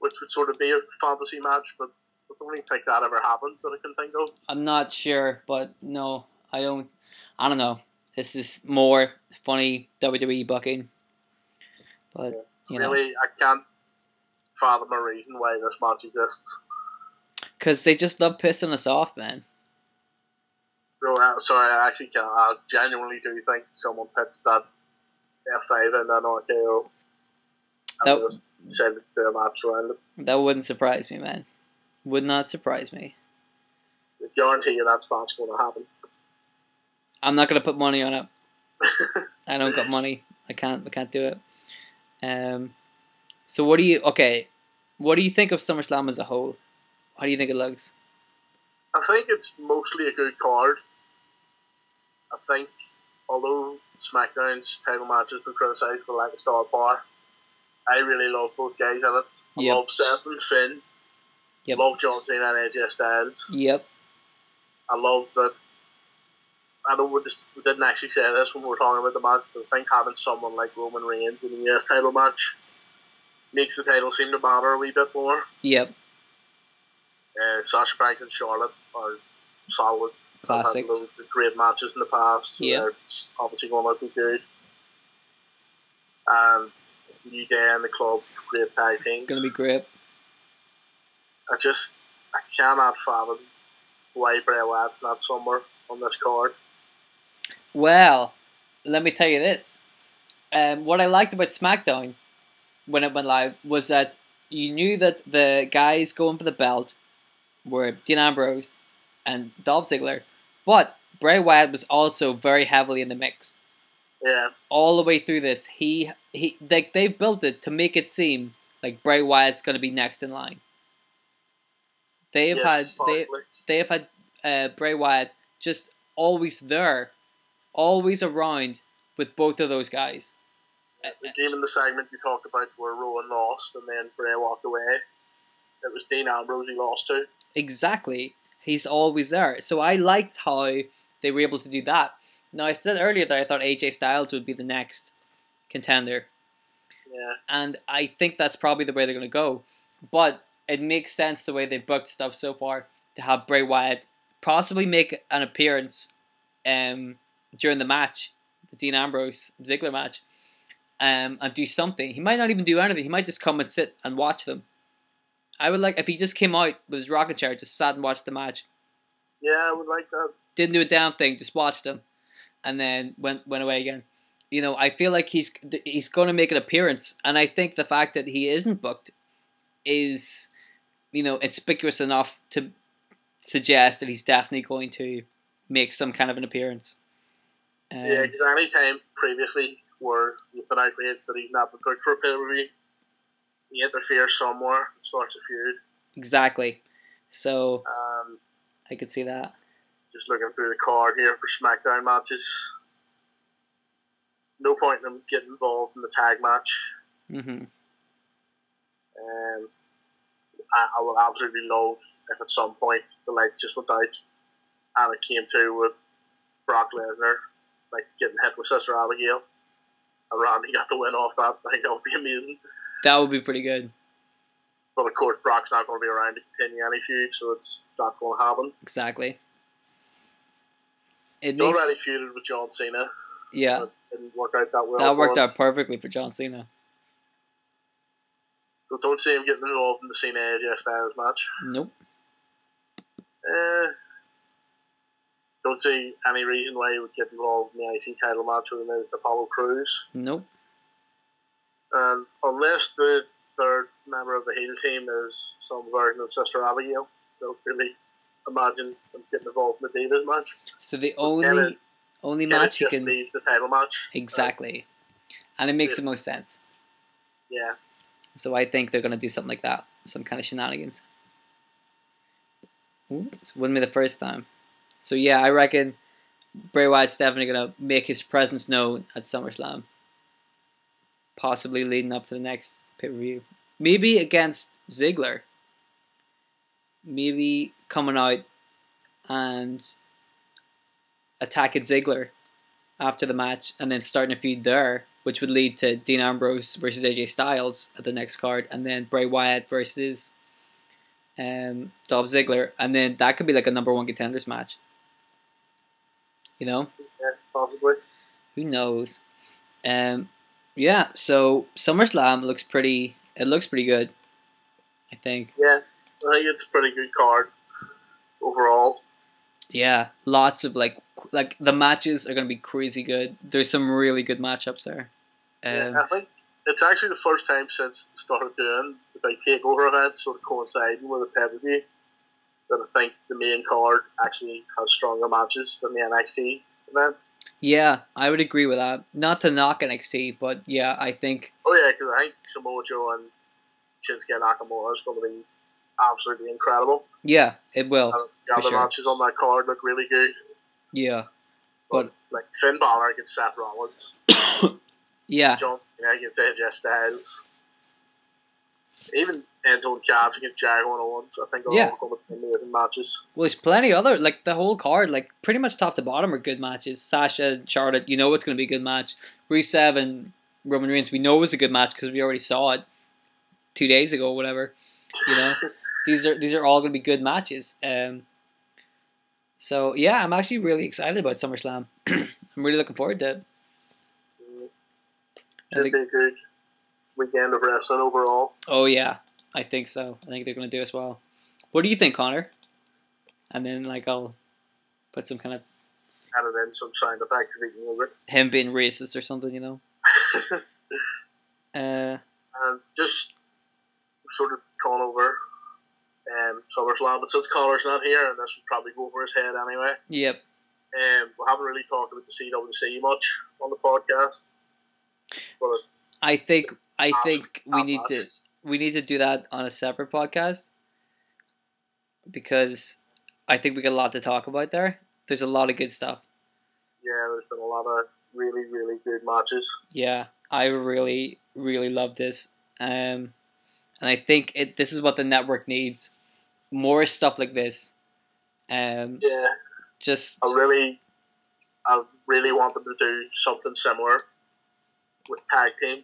which would sort of be a fantasy match, but I don't even think that ever happened that I can think of. I'm not sure, but no, I don't know. This is more funny WWE booking. But, you know. Really, I can't fathom a reason why this match exists. Because they just love pissing us off, man. No, sorry, I actually can't. I genuinely do think someone pitched that F5 and then RKO. And just send it to a match around it. That wouldn't surprise me, man. Would not surprise me. I guarantee you that spot's going to happen. I'm not going to put money on it. I don't got money. I can't do it. So what do you think of SummerSlam as a whole? How do you think it looks? I think it's mostly a good card. I think, although SmackDown's title match has been criticised for lack of star power, I really love both guys in it. I love Seth and Finn. Yep. Love John Cena and AJ Styles. Yep. I love that. I know we didn't actually say this when we were talking about the match, but I think having someone like Roman Reigns in the US title match makes the title seem to matter a wee bit more. Yep. Sasha Banks and Charlotte are solid. Classic. They've had those great matches in the past. So they're obviously going to be good. And New Day and the Club, great tag team. Going to be great. I cannot fathom why Bray Wyatt's not somewhere on this card. Well, let me tell you this. What I liked about SmackDown when it went live was that you knew that the guys going for the belt were Dean Ambrose and Dolph Ziggler, but Bray Wyatt was also very heavily in the mix. Yeah. All the way through this, they've built it to make it seem like Bray Wyatt's going to be next in line. They have had Bray Wyatt just always there, always around with both of those guys. Even the segment you talked about where Rowan lost and then Bray walked away, it was Dean Ambrose he lost to. Exactly. He's always there. So I liked how they were able to do that. Now, I said earlier that I thought AJ Styles would be the next contender. Yeah. And I think that's probably the way they're going to go. But it makes sense the way they booked stuff so far to have Bray Wyatt possibly make an appearance during the match, the Dean Ambrose Ziggler match, and do something. He might not even do anything. He might just come and sit and watch them. I would like if he just came out with his rocking chair, just sat and watched the match. Yeah, I would like that. Didn't do a damn thing, just watched them, and then went away again. You know, I feel like he's going to make an appearance, and I think the fact that he isn't booked is, you know, inconspicuous enough to suggest that he's definitely going to make some kind of an appearance. Yeah, because any time previously where you've been outraged that he's not been booked for a pay-per-view, he interferes somewhere and starts a feud. Exactly. So, I could see that. Just looking through the card here for SmackDown matches. No point in him getting involved in the tag match. Mm-hmm. I would absolutely love if at some point the lights just went out and it came to with Brock Lesnar like getting hit with Sister Abigail and Randy got the win off that. I think that would be amazing. That would be pretty good. But of course Brock's not going to be around to continue any feud, so it's not going to happen. Exactly. It's already feuded with John Cena. Yeah. It didn't work out that well. That worked out perfectly for John Cena. So don't see him getting involved in the Cena AJ Styles match. Nope. Don't see any reason why he would get involved in the IC title match with Apollo Crews. Nope. Unless the third member of the heel team is some version of Sister Abigail, don't really imagine him getting involved in the Divas match. So the only match you can leave the title match. Exactly, and it makes the most sense. Yeah. So I think they're gonna do something like that, some kind of shenanigans. Ooh, this wouldn't be the first time. So yeah, I reckon Bray Wyatt's definitely gonna make his presence known at SummerSlam. Possibly leading up to the next pay-per-view. Maybe against Ziggler. Maybe coming out and attacking Ziggler after the match and then starting a feud there which would lead to Dean Ambrose versus AJ Styles at the next card, and then Bray Wyatt versus Dolph Ziggler, and then that could be like a number one contenders match. You know? Yeah, possibly. Who knows? Yeah. So SummerSlam looks pretty. It looks pretty good. I think. Yeah, I think it's a pretty good card overall. Yeah, lots of like the matches are gonna be crazy good. There's some really good matchups there. Yeah, I think it's actually the first time since they started doing the big takeover events sort of coinciding with a pay-per-view that I think the main card actually has stronger matches than the NXT event. Yeah, I would agree with that. Not to knock NXT, but yeah, I think. Oh yeah, because I think Samoa Joe and Shinsuke Nakamura is going to be absolutely incredible. Yeah, it will. And the other matches on that card look really good. Yeah, but like Finn Balor against Seth Rollins. Yeah. John Cena against AJ Styles. Even Enzo and Cass against Jericho and Owens. I think they're all going to be amazing matches. Well, there's plenty other, like the whole card, like pretty much top to bottom are good matches. Sasha and Charlotte, you know it's going to be a good match. Rusev and Roman Reigns, we know it was a good match because we already saw it 2 days ago or whatever. You know, these are all going to be good matches. So yeah, I'm actually really excited about SummerSlam. I'm really looking forward to it. Should be a good weekend of wrestling overall. Oh yeah, I think so. I think they're going to do as well. What do you think, Connor? And then like I'll put some kind of added in some sound effect of eating over him being racist or something, you know. And just sort of calling over SummerSlam, but since Connor's not here, and this would probably go over his head anyway. Yep. We haven't really talked about the CWC much on the podcast. But I think we need to do that on a separate podcast because I think we got a lot to talk about there. There's a lot of good stuff. Yeah, there's been a lot of really, really good matches. Yeah, I really, really love this. And I think this is what the network needs. More stuff like this. Yeah. Just I really want them to do something similar with tag teams.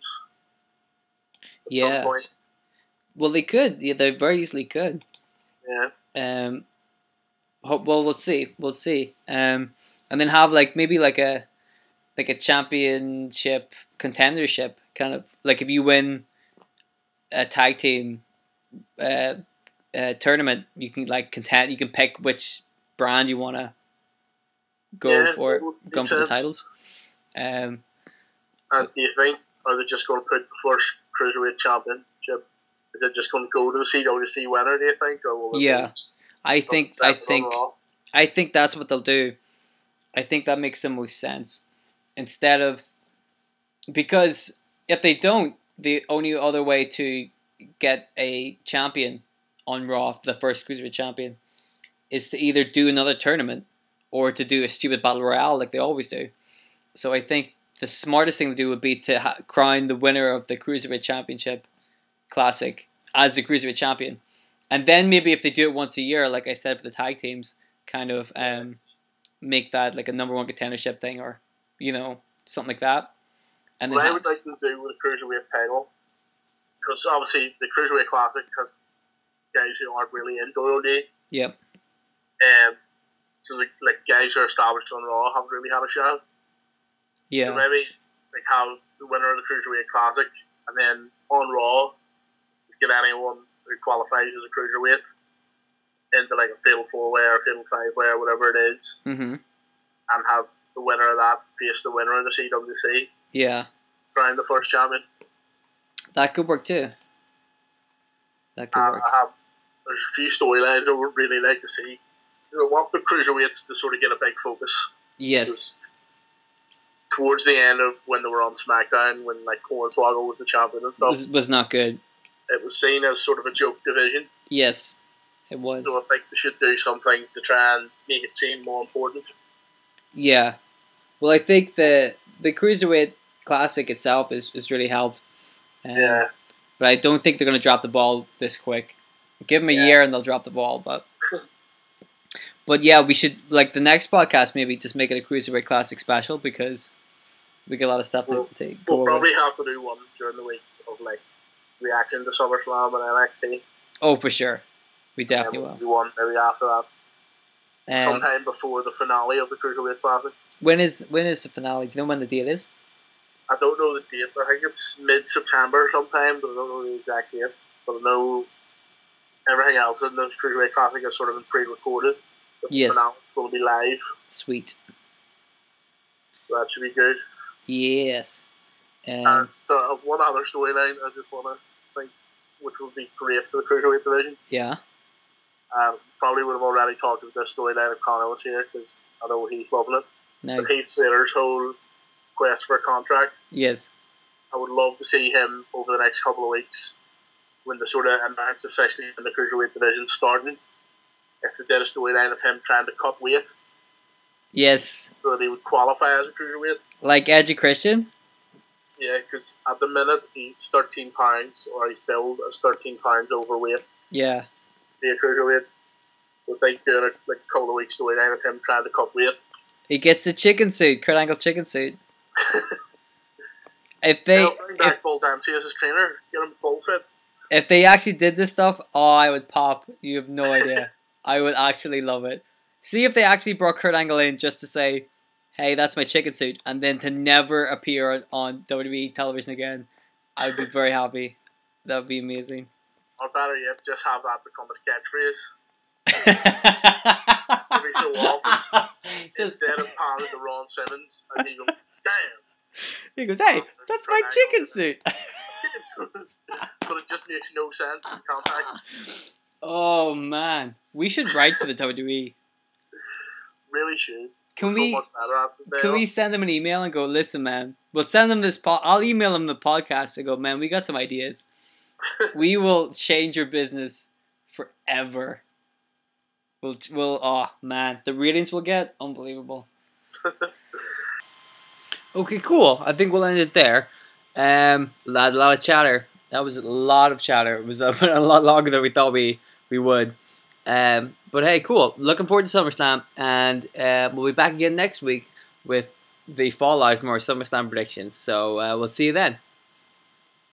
Yeah. Well, they could. Yeah, they very easily could. Yeah. Well, we'll see. We'll see. And then have maybe a championship contendership kind of like if you win a tag team tournament, you can you can pick which brand you want to go for the titles. And do you think are they just going to put the first Cruiserweight Championship? Is it just going to go to the CWC winner? Do you think, or will it I think that's what they'll do. I think that makes the most sense. Instead of because if they don't, the only other way to get a champion on Raw, the first Cruiserweight champion, is to either do another tournament or to do a stupid battle royale like they always do. So I think the smartest thing to do would be to crown the winner of the Cruiserweight Championship Classic as the Cruiserweight champion. And then maybe if they do it once a year, like I said for the tag teams, kind of make that like a number one contendership thing or, something like that. And what I would like them to do with the Cruiserweight title, because obviously the Cruiserweight Classic has guys who aren't really in WWE. Yep. So guys who are established on Raw haven't really had a shot. Yeah. So maybe have the winner of the Cruiserweight Classic, and then on Raw, get anyone who qualifies as a cruiserweight into a fatal 4-way or fatal 5-way or whatever it is, and have the winner of that face the winner of the CWC. Yeah. Crown the first champion. That could work too. That could work. There's a few storylines I would really like to see. I want the cruiserweights to sort of get a big focus. Yes. Towards the end of when they were on SmackDown, when Hornswoggle was the champion and stuff, was not good. It was seen as sort of a joke division. Yes, it was. So I think they should do something to try and make it seem more important. Yeah. Well, I think the Cruiserweight Classic itself is really helped. Yeah. But I don't think they're going to drop the ball this quick. Give them a year and they'll drop the ball. But yeah, we should, the next podcast, maybe just make it a Cruiserweight Classic special because We get a lot of stuff to go We'll over. probably have to do one during the week of like reacting to SummerSlam and NXT. Oh, for sure. We definitely will. Do one maybe after that. Sometime before the finale of the Cruiserweight Classic. When is the finale? Do you know when the date is? I don't know the date. I think it's mid-September sometime, but I don't know the exact date. But I know everything else in the Cruiserweight Classic has sort of been pre-recorded. Yes. The finale will be live. Sweet. So that should be good. Yes. And one other storyline I just want to think, which would be great for the Cruiserweight division. Yeah. Probably would have already talked about this storyline if Connor was here, because I know he's loving it. Nice. But Heath Slater's whole quest for a contract. Yes. I would love to see him over the next couple of weeks when the sort of announce officially in the Cruiserweight division starting. If they did a storyline of him trying to cut weight. Yes. So that he would qualify as a Cruiserweight. Like Edgy Christian? Yeah, because at the minute he's 13 pounds, or he's billed as 13 pounds overweight. Yeah. Be a Cruiserweight. So I think doing a couple of weeks storyline of him trying to cut weight. He gets the chicken suit, Kurt Angle's chicken suit. If they bring back Paul Dempsey as his trainer, get him full fit. If they actually did this stuff, oh, I would pop. You have no idea. I would actually love it. See if they actually brought Kurt Angle in just to say, hey, that's my chicken suit, and then to never appear on WWE television again. I would be very happy. That would be amazing. Or better yet, just have that become his catchphrase. Every so often, instead of panning to Ron Simmons, and he goes, damn. He goes, hey, that's my chicken suit. But it just makes no sense in context. Oh, man. We should write to the WWE. Really should. Can we send them an email and go, listen, man, we'll send them this I'll email them the podcast and go, man, we got some ideas. We will change your business forever. We'll oh man, the ratings we'll get, unbelievable. Okay, cool. I think we'll end it there. A lot of chatter. That was a lot of chatter. It was a lot longer than we thought we would. But hey, cool. Looking forward to SummerSlam, and we'll be back again next week with the fallout from our SummerSlam predictions. So we'll see you then.